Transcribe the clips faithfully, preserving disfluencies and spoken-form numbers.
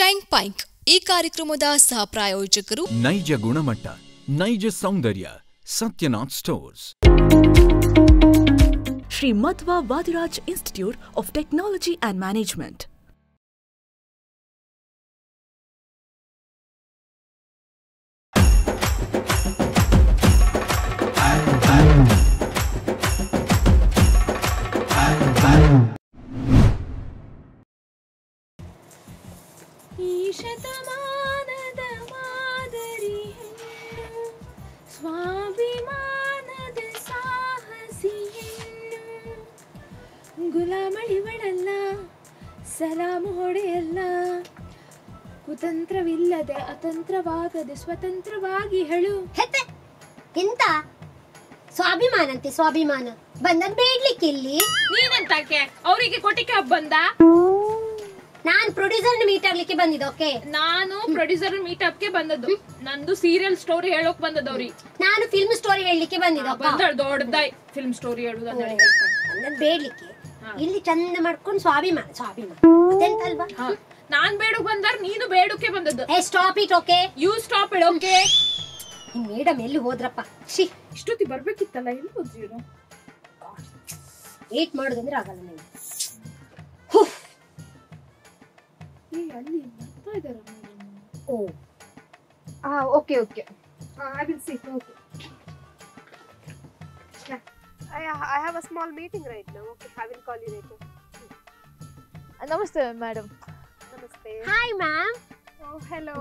ಪ್ಯಾಂಕ್ ಪೈಂಕ್ ಈ ಕಾರ್ಯಕ್ರಮದ ಸಹ ಪ್ರಾಯೋಜಕರು ನೈಜ ಗುಣಮಟ್ಟ ನೈಜ ಸೌಂದರ್ಯ Satyanath stores. Shri Madhva Vadiraj institute of technology and management. ಈ ಶತಮಾನದ ಮಾದರಿ ಹೆಣ್ಣು, ಸ್ವಾಭಿಮಾನದ ಸಾಹಸಿ ಹೆಣ್ಣು, ಗುಲಾಮಳಿವಳಲ್ಲ, ಸಲಾಮು ಹೊಡೆಯಲ್ಲ, ಕುತಂತ್ರವಿಲ್ಲದೆ ಅತಂತ್ರವಾಗದೆ ಸ್ವತಂತ್ರವಾಗಿ ಹೇಳು. ಹೆತ್ತೆ ಎಂತ ಸ್ವಾಭಿಮಾನ ಅಂತೆ, ಸ್ವಾಭಿಮಾನ ಬಂದದ್ ಬೇಡ್ಲಿಕ್ಕೆ ಇಲ್ಲಿ. ನೀನೆಂತಕ್ಕೆ ಅವರಿಗೆ ಕೊಟ್ಟಿಗೆ ಬಂದ? ನಾನ್ ಪ್ರೊಡ್ಯೂಸರ್ ಮೀಟ್ ಆಗ್ಲಿಕ್ಕೆ ಬಂದಿದ್ದೆ. ಓಕೆ, ನಾನು ಪ್ರೊಡ್ಯೂಸರ್ ಮೀಟ್ ಅಪ್ ಗೆ ಬಂದದ್ದು. ನಂದು ಸೀರಿಯಲ್ ಸ್ಟೋರಿ ಹೇಳೋಕ್ ಬಂದದವ್ರಿ. ನಾನು ಫಿಲ್ಮ್ ಸ್ಟೋರಿ ಹೇಳಲಿಕ್ಕೆ ಬಂದಿದ್ದೆ. ಬಂದಳ ದೊಡ್ಡದಾಯ್ ಫಿಲ್ಮ್ ಸ್ಟೋರಿ ಹೇಳುದು ಬಂದದ್ ಬೇಡ್ಲಿಕ್ಕೆ. ಇಲ್ಲಿ ಚಂದ ಮಾಡ್ಕೊಂಡು ಸ್ವಾಭಿಮಾನ ಸ್ವಾಭಿಮಾನ ಅದೆಂತಲ್ವಾ? ನಾನ್ ಬೇಡಕ್ ಬಂದಾರ, ನೀನು ಬೇಡಕ್ಕೆ ಬಂದದ್ದು. ಏ stop it. Okay, you stop it. Okay, madam ಎಲ್ಲಿ ಹೋದ್ರಪ್ಪ? ಶಿ, ಇಷ್ಟೊತ್ತಿ ಬರ್ಬೇಕಿತ್ತಲ್ಲ, ಎಲ್ಲಿ ಹೋದ್ರಿ ಇವ್ರು? ವೇಟ್ ಮಾಡೋದಂದ್ರೆ ಆಗಲ್ಲ ನೀವು. ಅಲ್ಲಿ ಬರ್ತಾ ಇದಾರ. ಓ ಆ okay okay I will see. Okay, I, I have a small meeting right now. Okay, I will call you later. ನಮಸ್ತೆ madam. Namaste. Hi ma'am. Oh, hello.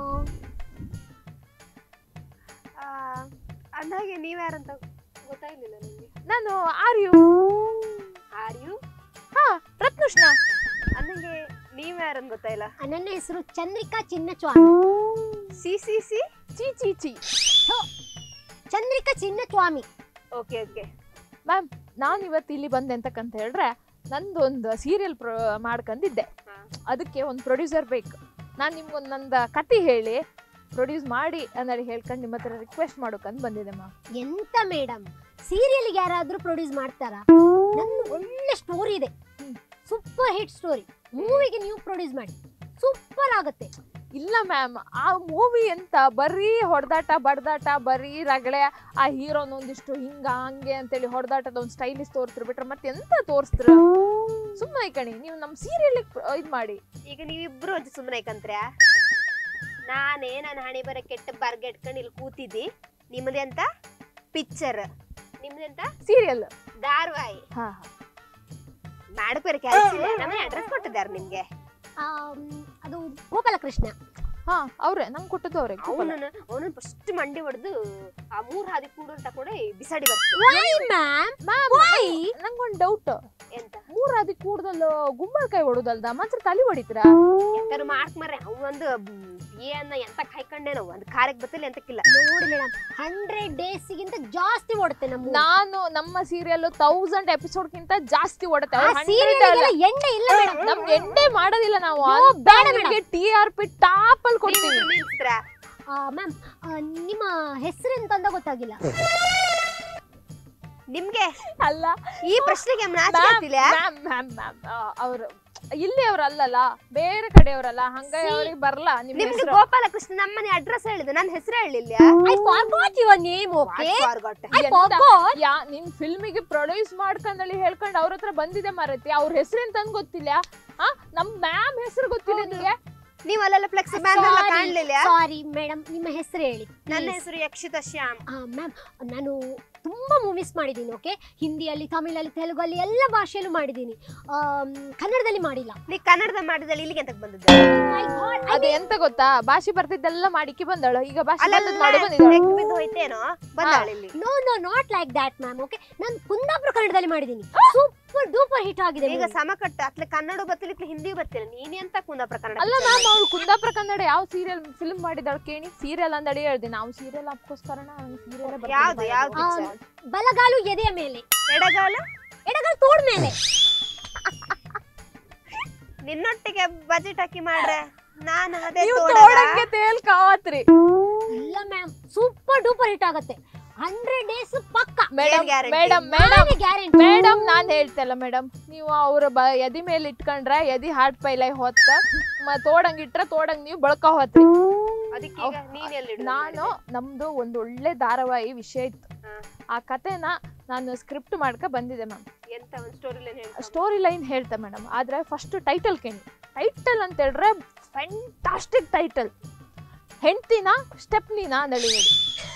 ಅಂದಾಗೆ ನೀವು ಯಾರಂತ ಗೊತ್ತಾಗ್ಲಿಲ್ಲ ನನಗೆ. ನಾನು ಆರ್ ಯು ಆರ್ ಯು? ಹಾ, ರತ್ನುಷ್ಣ. ಅಂದಂಗೆ ನೀವು ಯಾರಂತ ಗೊತ್ತಾಯಿಲ್ಲ. ನನ್ನ ಹೆಸರು ಚಂದ್ರಿಕಾ ಚಿನ್ನಸ್ವಾಮಿ. ಸಿ ಸಿ ಸಿ ಚಿ ಚಿ ಚಿ Chandrika Chinnaswamy. Okay okay ma'am, ನಾನು ಇವತ್ತು ಇಲ್ಲಿ ಬಂದೆ ಅಂತಕ್ಕಂತ ಹೇಳಿದ್ರೆ ನಂದು ಒಂದು ಸೀರಿಯಲ್ ಪ್ರೊ ಮಾಡ್ಕೊಂಡಿದ್ದೆ. ಅದಕ್ಕೆ ಒಂದು ಪ್ರೊಡ್ಯೂಸರ್ ಬೇಕು. ನಾನು ನಿಮ್ಗೊಂದು ನಂದು ಕತೆ ಹೇಳಿ ಪ್ರೊಡ್ಯೂಸ್ ಮಾಡಿ ಅನ್ನೋದು ಹೇಳ್ಕೊಂಡು ನಿಮ್ಮ ಹತ್ರ ರಿಕ್ವೆಸ್ಟ್ ಮಾಡೋಕಂತ ಬಂದಿದೆ ಮ್ಯಾಮ್. ಎಂತ ಮೇಡಮ್, ಸೀರಿಯಲ್ಗೆ ಯಾರಾದ್ರೂ ಪ್ರೊಡ್ಯೂಸ್ ಮಾಡ್ತಾರಾ? ನನ್ನ ಒಳ್ಳೆ ಸ್ಟೋರಿ ಇದೆ, ಸೂಪರ್ ಹಿಟ್ ಸ್ಟೋರಿ. ಮೂವಿಗೆ ನೀವು ಪ್ರೊಡ್ಯೂಸ್ ಮಾಡಿ, ಸೂಪರ್ ಆಗುತ್ತೆ. ಇಲ್ಲ ಮ್ಯಾಮ್, ಆ ಮೂವಿ ಎಂತ ಬರೀ ಹೊಡೆದಾಟ ಬಡ್ದಾಟ, ಬರೀ ರಗಳೆ, ಆ ಹೀರೋನ ಒಂದಿಷ್ಟು ಹಿಂಗ ಹಂಗೆ ಅಂತೇಳಿ ಹೊಡೆದಾಟದ ಒಂದು ಸ್ಟೈಲಿಶ್ ತೋರಿಸ್ತಿರ್ ಬಿಟ್ರೆ ಮತ್ತೆ ಎಂತ ತೋರಿಸ್ತಿರ? ಸುಮ್ಮನೆ ಕಣಿ, ನೀವು ನಮ್ಮ ಸೀರಿಯಲ್ ಇದು ಮಾಡಿ. ಈಗ ನೀವಿಬ್ರು ಅಜ್ಜಿ ಸುಮ್ಮನೆ ಕಂತ್ರ್ಯಾ? ನಾನೇ ನನ್ನ ಹಣೆ ಬರ ಕೆಟ್ಟ ಬರ್ಗೆಟ್ಕೊಂಡು ಇಲ್ಲಿ ಕೂತಿದ್ದಿ. ನಿಮ್ಮದೇ ಅಂತ ಪಿಕ್ಚರ್, ನಿಮ್ಮದೇ ಅಂತ ಸೀರಿಯಲ್, ಧಾರಾವಾಹಿ. ಹಾ ಮಾಡಬೇರೆ ಕೆಲಸ ಇದೆ. ನಮಗೆ ಅಡ್ರೆಸ್ ಕೊಟ್ಟಿದ್ದಾರೆ ನಿಮ್ಗೆ. ಅದು ಗೋಪಾಲಕೃಷ್ಣ. ಹಾ, ಅವ್ರೆ ನಂಗೆ ಕೊಟ್ಟದ್ದು ಅವ್ರೆ. ಅವನನ್ನ ಅವನನ್ನ ಫಸ್ಟ್ ಮಂಡಿ ಹೊಡೆದು ಆ ಮೂರ್ ಹಾದಿ ಕೂಡು ಅಂತ ಕೂಡ ಬಿಸಾಡಿ ನಂಗೊಂದು ಡೌಟ್. ಎಂತ ಮೂರ್ ಹಾದಿ ಕೂಡ್ದಲ್ಲ ಗುಂಬಳಕಾಯಿ ಹೊಡುದಲ್ದ ಮಾತ್ರ ತಲೆ ಹೊಡಿತೀರಾ? ಎಂತಾರು ಮಾರ್ಕ್ ಮರ್ರೆ. ಅವನೊಂದು ಏನ ಎಂತ ಕಾಯ್ಕೊಂಡೇನೋ ಒಂದು ಕಾರ್ಯಕ್ಕೆ ಬತ್ತಿಲ್ಲ ಎಂತಕ್ಕಿಲ್ಲ. ನೋಡಿ ಮೇಡಮ್, ಹಂಡ್ರೆಡ್ ಡೇಸ್ ಗಿಂತ ಜಾಸ್ತಿ ಓಡುತ್ತೆ ನಮ್ಮ. ನಾನು ನಮ್ಮ ಸೀರಿಯಲ್ ತೌಸಂಡ್ ಎಪಿಸೋಡ್ ಗಿಂತ ಜಾಸ್ತಿ ಓಡುತ್ತೆ. ಎಂಡೆ ಇಲ್ಲ ಮೇಡಮ್, ನಮ್ಗೆ ಎಂಡೆ ಮಾಡೋದಿಲ್ಲ ನಾವು. ಟಿ ಆರ್ ಪಿ ಟಾಪ್ ಅಲ್ಲಿ ಕೊಡ್ತೀವಿ. ಮ್ಯಾಮ್, ನಿಮ್ಮ ಹೆಸರೆಂತ ಅಂತ ಗೊತ್ತಾಗಿಲ್ಲ ನಿಮ್ಗೆ. ಅಲ್ಲ, ಈ ಪ್ರಶ್ನೆಗೆ ಅವರು ಇಲ್ಲಿ ಅವ್ರಲ್ಲ, ಬೇರೆ ಕಡೆಯವರಲ್ಲ, ಹಂಗಾಗಿ ಅವ್ರಿಗೆ ಬರಲ್ಲ. ನಿಮ್ಗೆ ಗೋಪಾಲಕೃಷ್ಣ ನಮ್ಮನೆ ಅಡ್ರೆಸ್ ಹೇಳಿದೆ, ನನ್ನ ಹೆಸರು ಹೇಳಿಲ್ಲ. ನಿನ್ ಫಿಲ್ಮಿಗೆ ಪ್ರೊಡ್ಯೂಸ್ ಮಾಡ್ಕೊಂಡಲ್ಲಿ ಹೇಳ್ಕೊಂಡು ಅವ್ರ ಹತ್ರ ಬಂದಿದೆ ಮಾರೈತಿ. ಅವ್ರ ಹೆಸರೆಂತ ಗೊತ್ತಿಲ್ಲ. ಆ ನಮ್ ಮ್ಯಾಮ್ ಹೆಸರು ಗೊತ್ತಿಲ್ಲ ನಿಮ್ಗೆ. ನೀವು ಅಲ್ಲೆಲ್ಲ ಫ್ಲೆಕ್ಸ್ ಬ್ಯಾನರ್ ಕಾಣಲಿಲ್ಲ? ಸಾರಿ ಮೇಡಮ್, ನಿಮ್ಮ ಹೆಸರು ಹೇಳಿ. ನನ್ನ ಹೆಸರು ಯಕ್ಷಿತಾ ಶ್ಯಾಮ್. ಮ್ಯಾಮ್, ನಾನು ತುಂಬಾ ಮೂವೀಸ್ ಮಾಡಿದ್ದೀನಿ. ಓಕೆ, ಹಿಂದಿಯಲ್ಲಿ, ತಮಿಳಲ್ಲಿ, ತೆಲುಗಲ್ಲಿ ಎಲ್ಲ ಭಾಷೆಯಲ್ಲೂ ಮಾಡಿದ್ದೀನಿ. ಕನ್ನಡದಲ್ಲಿ ಮಾಡಿಲ್ಲ. ನೀ ಕನ್ನಡದ ಮಾಡಿದಲ್ಲಿ ಇಲ್ಲಿಗೆ ಎಂತ ಬಂದದ್ದು? ಅದು ಎಂತ ಗೊತ್ತಾ, ಭಾಷೆ ಬರ್ತಿದ್ದೆಲ್ಲ ಮಾಡಿಕ್ಕೆ ಬಂದಳು. ಈಗ ಭಾಷೆ ಹೋಯ್ತೇನೋ ಬಂದಾಳ ಇಲ್ಲಿ. No no not like that ma'am. Okay, ನಾನು ಕುಂದಾಪುರ ಕನ್ನಡದಲ್ಲಿ ಮಾಡಿದ್ದೀನಿ. ಸೂಪರ್ ಡೂಪರ್ ಹಿಟ್ ಆಗಿದೆ. ಈಗ ಸಮಕಟ್ಟ ಅತ್ಲೆ ಕನ್ನಡ ಬತ್ತಿಲ್ಲ, ಹಿಂದಿ ಬತ್ತಿಲ್ಲ. ನೀನೇ ಅಂತ ಕುಂದಾಪುರ ಕನ್ನಡ ಅಲ್ಲ ಮ್ಯಾಮ್, ಅವ್ಳು ಕುಂದಾಪುರ ಕನ್ನಡ ಯಾವ ಸೀರಿಯಲ್ ಫಿಲ್ಮ್ ಮಾಡಿದಾಳು ಕೇಳಿ? ಸೀರಿಯಲ್ ಅಂದಡಿ ಹೇಳ್ದೆ ನಾವು. ಸೀರಿಯಲ್ ಅದಕ್ಕೋಸ್ಕರ ಸೀರಿಯಲ್ ಯಾವ್ದು ಯಾವ್ದು? ಬಲಗಾಲು ಎದೆಯ ಮೇಲೆ, ಎಡಗಾಲು ಎಡಗಾಲು ತೋಡ್ ಮೇಲೆ. ನಿನ್ನೊಟ್ಟಿಗೆ ಬಜೆಟ್ ಹಾಕಿ ಮಾಡ್ರೆ ನಾನು ಅದೇ ತೋಡಂಗೆ ತೇಲ್ ಕಾವತ್ರಿ. ಇಲ್ಲ ಮ್ಯಾಮ್, ಸೂಪರ್ ಡೂಪರ್ ಹಿಟ್ ಆಗುತ್ತೆ. ಹಂಡ್ರೆಡ್ ಡೇಸ್ ಪಕ್ಕ. Madam guarantee? Madam madam guarantee madam ನಾನ್ ಹೇಳ್ತಲ್ಲ ಮೇಡಮ್, ನೀವು ಅವ್ರ ಬ ಎದಿ ಮೇಲೆ ಇಟ್ಕೊಂಡ್ರ ಎದಿ ಹಾರ್ಟ್ ಪೈಲೈ ಹೊತ್ತ ತೋಡಂಗ್ ಇಟ್ರ ತೋಡಂಗ್ ನೀವು ಬಳಕ ಹೋತ್ರಿ. ಅದಕ್ಕೆ ಈಗ ನೀನ್ ಎಲ್ಲಿ ಇಡುದು ನಾನು ನಮ್ದು ಒಂದು ಒಳ್ಳೆ ಧಾರಾವಾಹಿ ವಿಷಯ ಇತ್ತು, ಆ ಕಥೆನ ನಾನು ಸ್ಕ್ರಿಪ್ಟ್ ಮಾಡ್ಕ ಬಂದಿದೆ ಮ್ಯಾಮ್. ಎಂತ ಒಂದು ಸ್ಟೋರಿ ಲೈನ್ ಹೇಳ್ತಾ ಸ್ಟೋರಿ ಲೈನ್ ಹೇಳ್ತೆ ಮೇಡಮ್, ಆದ್ರೆ ಫಸ್ಟ್ ಟೈಟಲ್ ಕೇಳಿ. ಟೈಟಲ್ ಅಂತ ಹೇಳಿದ್ರೆ ಫ್ಯಾಂಟಾಸ್ಟಿಕ್ ಟೈಟಲ್, ಹೆಂಡ್ತಿನ ಸ್ಟೆಪ್ನಿನ ನಳಿಗಡಿ.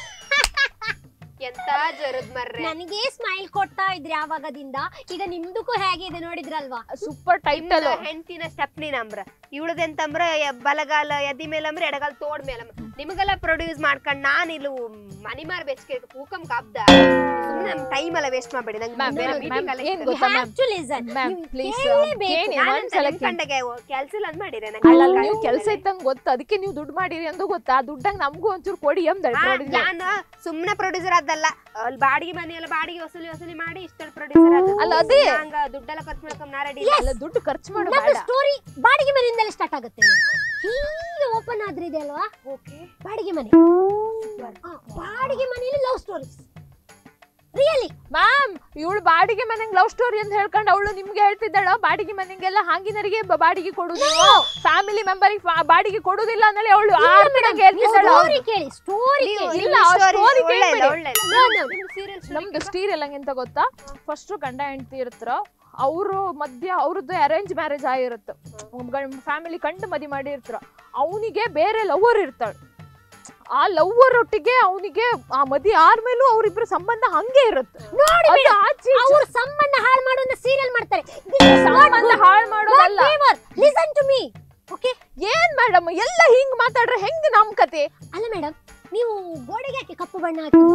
ಎಂತ ಜರದ್ ಮರ್ರೆ. ನನಗೆ ಸ್ಮೈಲ್ ಕೊಡ್ತಾ ಇದ್ರಿ ಆವಾಗದಿಂದ, ಈಗ ನಿಮ್ದಕ್ಕೂ ಹೇಗೆ ಇದೆ ನೋಡಿದ್ರಲ್ವಾ? Super title. ಹೆಂಡ್ತಿನ ಸ್ಟೆಪ್ನಿ ನಮ್ರ ಇವಳದೆಂತಂದ್ರ ಬಲಗಾಲ ಎದಿ ಮೇಲಂಬ್ರ ಎಡಗಾಲ ತೋಡ್ ಮೇಲಂಬ್ರ ನಿಮಗೆಲ್ಲ ಪ್ರೊಡ್ಯೂಸ್ ಮಾಡ್ಕೊಂಡ್ ನಾನ್ ಇಲ್ಲಿ ಮನಿ ಮಾರ್ ಬೆಚ್ಕೆ ಕೂಕಂ ಕಾಬ್ದ ಸುಮ್ಮನೆ ನಮ್ ಟೈಮ್ ಎಲ್ಲ ವೇಸ್ಟ್ ಮಾಡ್ಬೇಡಿ. ನಂಗೆ ಬೇರೆ ಮೀಟಿಂಗ್ ಎಲ್ಲ ಏನ್ ಇತ್ತು. ಗೊತ್ತಾ You have to listen. Ma'am ನೀವು ಪ್ಲೀಸ್ ಕೇಳ್ಲೇಬೇಕು. ನಾನಂತ ನಿಮ್ ಕಂಡಗೆ ಕೆಲ್ಸ ಇಲ್ಲ ಅಂದ್ ಮಾಡಿರಿ ಅಲ್ಲ ನೀವು ಕೆಲಸ ಇತ್ತಂಗ್ ಗೊತ್ತ, ಅದಕ್ಕೆ ನೀವು ದುಡ್ಡು ಮಾಡಿರಿ ಅಂದು ಗೊತ್ತಾ, ದುಡ್ಡಂಗ್ ನಮಗೂ ಒಂಚೂರು ಕೊಡಿ ಎಂದ. ನಾನು ಸುಮ್ನೆ ಪ್ರೊಡ್ಯೂಸರ್ ಆದಲ್ಲ, ಅಲ್ಲಿ ಬಾಡಿಗೆ ಮನೆ ಎಲ್ಲ ಬಾಡಿಗೆ ವಸೂಲಿ ವಸೂಲಿ ಮಾಡಿ ಇಷ್ಟ ಪ್ರೊಡ್ಯೂಸರ್ ಆದ. ಅಲ್ಲ ಅದೇ ಹಂಗ ದುಡ್ಡೆಲ್ಲ ಖರ್ಚು ಮಾಡ್ಕೊಂಡ್ ನಾ ರೆಡಿ. ಅಲ್ಲ ದುಡ್ಡು ಖರ್ಚು ಮಾಡು ನಮ್ಮ ಬೇಡ. ಸ್ಟೋರಿ ಬಾಡಿಗೆ ಮನೆಯಿಂದಲೇ ಸ್ಟಾರ್ಟ್ ಆಗುತ್ತೆ. ಹೀಗೆ ಓಪನ್ ಆದ್ರೆ ಇದೆ ಅಲ್ವಾ ಬಾಡಿಗೆ ಮನೆ. ಆ, ಬಾಡಿಗೆ ಮನೆಯಲ್ಲಿ ಲವ್ ಸ್ಟೋರೀಸ್ ರಿಯಲಿ. ಮ್ಯಾಮ್ ಇವಳು ಬಾಡಿಗೆ ಮನೆಗೆ ಲವ್ ಸ್ಟೋರಿ ಅಂತ ಹೇಳ್ಕೊಂಡು ಅವಳು ನಿಮ್ಗೆ ಹೇಳ್ತಿದ್ದಾಳ ಬಾಡಿಗೆ ಮನೆಗೆಲ್ಲ ಹಾಂಗಿನರಿಗೆ ಬಾಡಿಗೆ ಕೊಡುದು, ಫ್ಯಾಮಿಲಿ ಮೆಂಬರಿಗೆ ಬಾಡಿಗೆ ಕೊಡುದಿಲ್ಲ ಅಂದ್ರೆ ಅವಳು ಹೇಳ್ತಿದ್ದಾಳ. ಸ್ಟೋರಿ ಕೇಳಿ, ಸ್ಟೋರಿ ಕೇಳಿ. ಇಲ್ಲ ಸ್ಟೋರಿ ಒಳ್ಳೆ ಇಲ್ಲ, ಕೇಳಿ. ಒಳ್ಳೆ ಇಲ್ಲ. No, no. ನಮ್ದು ಸ್ಟೀರಿಯಲ್ ಹಂಗೆಂತ ಗೊತ್ತಾ, ಫಸ್ಟ್ ಗಂಡ ಹೆಂಡತಿ ಇರ್ತಾರ, ಅವರು ಮಧ್ಯ ಅವ್ರದ್ದು ಅರೇಂಜ್ ಮ್ಯಾರೇಜ್ ಆಗಿರುತ್ತೆ, ಫ್ಯಾಮಿಲಿ ಕಂಡು ಮದಿ ಮಾಡಿರ್ತಾರ, ಅವನಿಗೆ ಬೇರೆ ಲವರ್ ಇರ್ತಾಳ. ಆ ಲವ್ವರ್ ಒಟ್ಟಿಗೆ ಅವನಿಗೆ ಆ ಮದಿ ಆದ್ಮೇಲೂ ಅವ್ರಿಬ್ರು ಸಂಬಂಧ ಹಂಗೆ ಇರುತ್ತೆ. ನೋಡಿ ಅದು ಆಚೆ ಈಚೆ ಅವ್ರ ಸಂಬಂಧ ಹಾಳು ಮಾಡುವಂತ ಸೀರಿಯಲ್ ಮಾಡ್ತಾರೆ. ಸಂಬಂಧ ಹಾಳು ಮಾಡೋದಲ್ಲ. Listen to me. ಓಕೆ ಏನ್ ಮೇಡಮ್ ಎಲ್ಲ ಹಿಂಗ್ ಮಾತಾಡ್ರೆ ಹೆಂಗ್ ನಮ್ ಕತೆ? ಅಲ್ಲ ಮೇಡಮ್, ನೀವು ಗೋಡೆಗೆ ಯಾಕೆ ಕಪ್ಪು ಬಣ್ಣ ಹಾಕಿದ್ದು?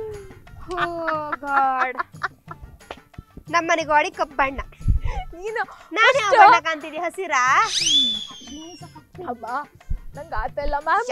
ನಮ್ಮನೆ ಗೋಡಿ ಕಪ್ಪು ಬಣ್ಣ, ನೀನು ನಾನು ಯಾವ ಬಣ್ಣ ಕಾಣ್ತಿದ್ದಿ? ಹಸಿರಾ? ಅಬ್ಬ ನಂಗೆ ಆತಲ್ಲ ಮ್ಯಾಮ್.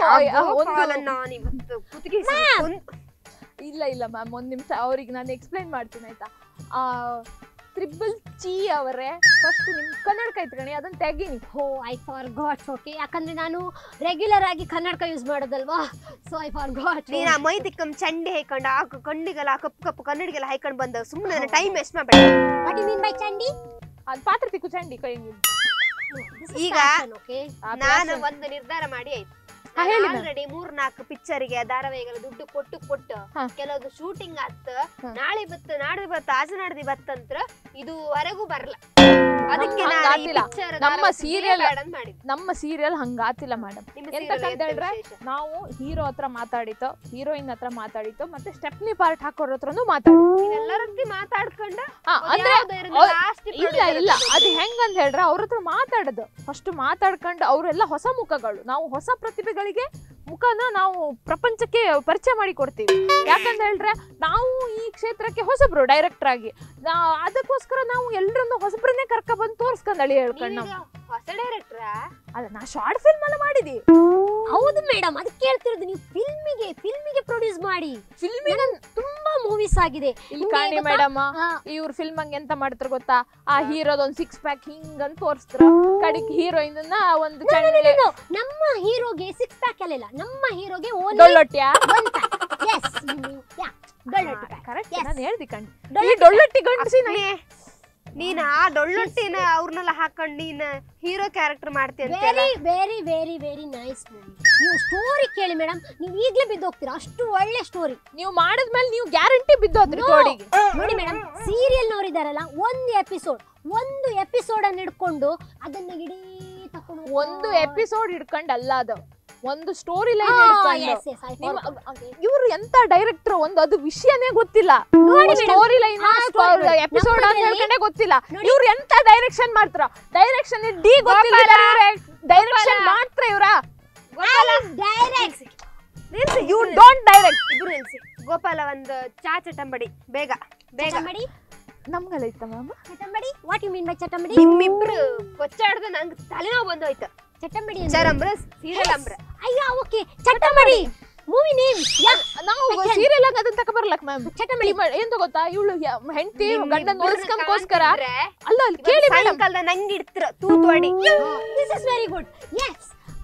ಇಲ್ಲ ಇಲ್ಲ ಮ್ಯಾಮ್ ಒಂದ್ ನಿಮಿಷ ಅವ್ರಿಗೆ ನಾನು ಎಕ್ಸ್ಪ್ಲೈನ್ ಮಾಡ್ತೀನಿ ಆಯ್ತಾ. ಆ ತ್ರಿಬಲ್ ಚಿ ಅವರೇ ಫಸ್ಟ್ ನಿಮ್ ಕನ್ನಡಕ ಇಟ್ಕಣಿ ಅದನ್ನ ತೆಗೀನಿ. ಹೋ ಐ ಫಾರ್ ಗಾಟ್. ಓಕೆ, ಯಾಕಂದ್ರೆ ನಾನು ರೆಗ್ಯುಲರ್ ಆಗಿ ಕನ್ನಡಕ ಯೂಸ್ ಮಾಡೋದಲ್ವಾ, ಸೊ ಐ ಫಾರ್ ಗಾಟ್. ನೀನ್ ಆ ಮೈ ದಿಕ್ಕಂ ಚಂಡಿ ಹಾಕೊಂಡು ಆ ಕಣ್ಣಿಗೆಲ್ಲ ಕಪ್ಪು ಕಪ್ಪು ಕನ್ನಡಿಗೆಲ್ಲ ಹಾಕೊಂಡು ಬಂದ ಸುಮ್ಮನೆ ಟೈಮ್ ವೇಸ್ಟ್ ಮಾಡ್ಬೇಡ. ವಾಟ್ ಯು ಮೀನ್ ಬೈ ಚಂಡಿ? ಅದ್ ಪಾತ್ರ ತಿಕ್ಕು ಚಂಡಿ ಕೈ ಈಗ ಓಕೆ, ನಾನು ಒಂದು ನಿರ್ಧಾರ ಮಾಡಿ ಆಯ್ತು. ಹಾ, ಹೇಳಿ ma'am. ಆಲ್ರೆಡಿ ಮೂರ್ ನಾಲ್ಕು ಪಿಕ್ಚರ್ಗೆ ಧಾರಾವಾಹಿಗೆಲ್ಲ ದುಡ್ಡು ಕೊಟ್ಟು ಕೊಟ್ಟು ಹಾ. ಕೆಲವೊಂದು ಶೂಟಿಂಗ್ ಆತ, ಹಾ. ನಾಳೆ ಬತ್ತ ನಾಡ್ದು ಬತ್ತ ಆಜ ನಾಡ್ದಿ ಬತ್ತಂತ್ರ ಇದುವರೆಗೂ ಬರಲ್ಲ. ಅದಕ್ಕೆ ಹಂಗ್ ನಾನು ಈ ಆತಿಲ್ಲ. picture ನಮ್ಮ ಧಾರಾವಾಹಿ serial- ಬೇಡ ಅಂತ ಮಾಡಿದ್ದು. ನಮ್ಮ ಸೀರಿಯಲ್ ಹಂಗಾತಿಲ್ಲ ಮೇಡಮ್. ನಿಮ್ಮ ಎಂತ serial ಎಂತ ಹೇಳಿದ್ರೆ ವಿಶೇಷ? ನಾವು ಹೀರೋ ಹತ್ರ ಮಾತಾಡಿತ್ತು, ಹೀರೋಯಿನ್ ಹತ್ರ ಮಾತಾಡಿತ್ತು, ಮತ್ತೆ ಸ್ಟೆಪ್ನಿ ಪಾರ್ಟ್ ಹಾಕೋರ್ ಹತ್ರನು ಮಾತಾಡಿ. ನೀವೆಲ್ಲರ ಹತ್ರ ಮಾತಾಡ್ಕೊಂಡ ಹಾ, ಅಂದ್ರೆ ಯಾವ್ದು last ಇಲ್ಲ producer ಇಲ್ಲ ಹತ್ರ ಅದು ಹೆಂಗಂತ ಹೇಳ್ರೆ ಅವ್ರ ಹತ್ರ ಮಾತಾಡೋದು ಫಸ್ಟ್ ಮಾತಾಡ್ಕೊಂಡು ಅವರೆಲ್ಲ ಹೊಸ ಮುಖಗಳು, ನಾವು ಹೊಸ ಪ್ರತಿಭೆಗಳಿಗೆ ಮುಖನ ನಾವು ಪ್ರಪಂಚಕ್ಕೆ ಪರಿಚಯ ಮಾಡಿ ಕೊಡ್ತೀವಿ. ಯಾಕಂತ ಹೇಳ್ರೆ ನಾವು ಈ ಕ್ಷೇತ್ರಕ್ಕೆ ಹೊಸಬ್ರು ಡೈರೆಕ್ಟರ್ ಆಗಿ, ಅದಕ್ಕೋಸ್ಕರ ನಾವು ಎಲ್ರನ್ನು ಹೊಸಬ್ರನ್ನೇ ಕರ್ಕ ಬಂದು ತೋರ್ಸ್ಕೊಂಡಳಿ ಹೇಳ್ಕೊಂಡು ನಾವು. ನೀವೀಗ ಹೊಸ ಡೈರೆಕ್ಟರ್ ಅಲ್ಲ ನಾ ಶಾರ್ಟ್ ಫಿಲ್ಮ್ ಎಲ್ಲ ಮಾಡಿದಿ. ಹೌದು ಮೇಡಮ್, ಅದಕ್ಕೆ ಕೇಳ್ತಿರೋದು. ನೀವು ಫಿಲ್ಮಿಗೆ ಫಿಲ್ಮಿಗೆ ಪ್ರೊಡ್ಯೂಸ್ ಮಾಡಿ. ಫಿಲ್ಮಿನ ತುಂಬಾ ಮೂವೀಸ್ ಆಗಿದೆ ಇಲ್ಲಿ ಕಾಣಿ ಮೇಡಮ್, ಹಾ. ಇವ್ರ ಫಿಲ್ಮ್ ಹಂಗೆ ಎಂತ ಮಾಡ್ತಾರ ಗೊತ್ತಾ, ಆ ಹೀರೋದ ಒಂದ್ ಸಿಕ್ಸ್ ಪ್ಯಾಕ್ ಹಿಂಗಂತ ತೋರಿಸ್ತಾರ, ಕಡೆಗೆ ಹೀರೋಯಿನ್ ಒಂದು No, no, no, no, no. ನಮ್ಮ ಹೀರೋಗೆ ಸಿಕ್ಸ್ ಪ್ಯಾಕ್ ಅಲ್ಲ, ನಮ್ಮ ಹೀರೋಗೆ ಓನ್ಲಿ ಡೊಳ್ಳೊಟ್ಟಿಯ ಒನ್ ಪ್ಯಾಕ್. ಎಸ್, ಯಾ ಡೊಳ್ಳೊಟ್ಟಿ ಪ್ಯಾಕ್. Correct Yes. ನಾನು ಹೇಳ್ದಿ ಕಣ್ ಈ ಡೊಳ್ಳೊಟ್ಟಿ ಡೊಳ್ಳೊಟ್ಟಿ ಗಂಡಸಿ ನೀನ್ ಆ ಡೊಳ್ಳೊಟ್ಟಿನ ಅವ್ರನ್ನೆಲ್ಲ ಹಾಕೊಂಡ್ ನೀನ್ ಹೀರೋ ಕ್ಯಾರೆಕ್ಟರ್ ಮಾಡ್ತಿ ಅಂತ very very very very nice movie. ನೀವು ಸ್ಟೋರಿ ಕೇಳಿ ಮೇಡಮ್, ನೀವು ಈಗಲೇ ಬಿದ್ದೋಗ್ತೀರಾ, ಅಷ್ಟು ಒಳ್ಳೆ ಸ್ಟೋರಿ. ನೀವು ಮಾಡಿದ್ಮೇಲೆ ನೀವು ಗ್ಯಾರಂಟಿ ಬಿದ್ದೋದ್ರಿ ತೋಡಿಗೆ. ನೋಡಿ ಮೇಡಮ್, ಸೀರಿಯಲ್ ನವರಿದಾರಲ್ಲ, ಒಂದು ಎಪಿಸೋಡ್ ಒಂದು ಎಪಿಸೋಡ್ ಅನ್ನು ಹಿಡ್ಕೊಂಡು ಅದನ್ನ ಇಡೀ ತಕೊಂಡು ಒಂದು ಎಪಿಸೋಡ್ ಹಿಡ್ಕೊಂಡ್ ಅಲ್ಲ ಅದು, ಒಂದು ಸ್ಟೋರಿ ಲೈನ್ ಹಿಡ್ಕೊಂಡು. ಇವ್ರು ಎಂತ ಡೈರೆಕ್ಟರ್, ಒಂದು ಅದು ವಿಷಯನೇ ಗೊತ್ತಿಲ್ಲ, ಸ್ಟೋರಿ ಲೈನ್ ಎಪಿಸೋಡ್ ಅಂತ ಹೇಳ್ಕೊಂಡೆ ಗೊತ್ತಿಲ್ಲ. ಇವ್ರು ಎಂತ ಡೈರೆಕ್ಷನ್ ಮಾಡ್ತಾರ, ಡೈರೆಕ್ಷನ್ ಡಿ ಗೊತ್ತಿಲ್ಲ, ಡೈರೆಕ್ಷನ್ ಮಾಡ್ತಾರ ಇವ್ರ. Direct you don't direct. ಇಬ್ರು ನಿಲ್ಸಿ. ಗೋಪಾಲ ಒಂದು ಚಾ ಚಟಂಬಡಿ ಬೇಗ ಬೇಗ ಚಟಂಬಡಿ. ನಮ್ಗೆಲ್ಲ ಇತ್ತ ಮ್ಯಾಮ್ ಚಟಂಬಡಿ. ವಾಟ್ ಯು ಮೀನ್ ಬೈ ಚಟಂಬಡಿ? ನಿಮ್ಮಿಬ್ರು ಕೊಚ್ಚಾಡ್ದ ನಂಗೆ ತಲೆನೋವು ಬಂದೋಯ್ತು. ಚಟಂಬಡಿ ಚರಂಬ್ರ ಸೀರಿಯಲ್ ಅಂಬ್ರ. ಅಯ್ಯ ಓಕೆ, ಚಟಂಬಡಿ ಮೂವಿ ನೇಮ್. ನಾವು ಸೀರಿಯಲ್ ಆಗ ಅದನ್ನ ತಕ ಬರ್ಲಕ್ ಮ್ಯಾಮ್. ಚಟಂಬಡಿ ಏನ್ ಗೊತ್ತಾ, ಇವಳು ಹೆಂಡತಿ ಗಂಡ ನೋಡ್ಸ್ಕೊಂಡ್ಕೋಸ್ಕರ ಕಾಣ್ತಿದ್ರೆ ಅಲ್ಲ ಅಲ್ಲಿ ಕೇಳಿ ಮೇಡಮ್, ಸಾಯಂಕಾಲದ ನಂಗೆ ಇಡ್ತಿರ ತೂತ್ವಾಡಿ. This is very good. Yes,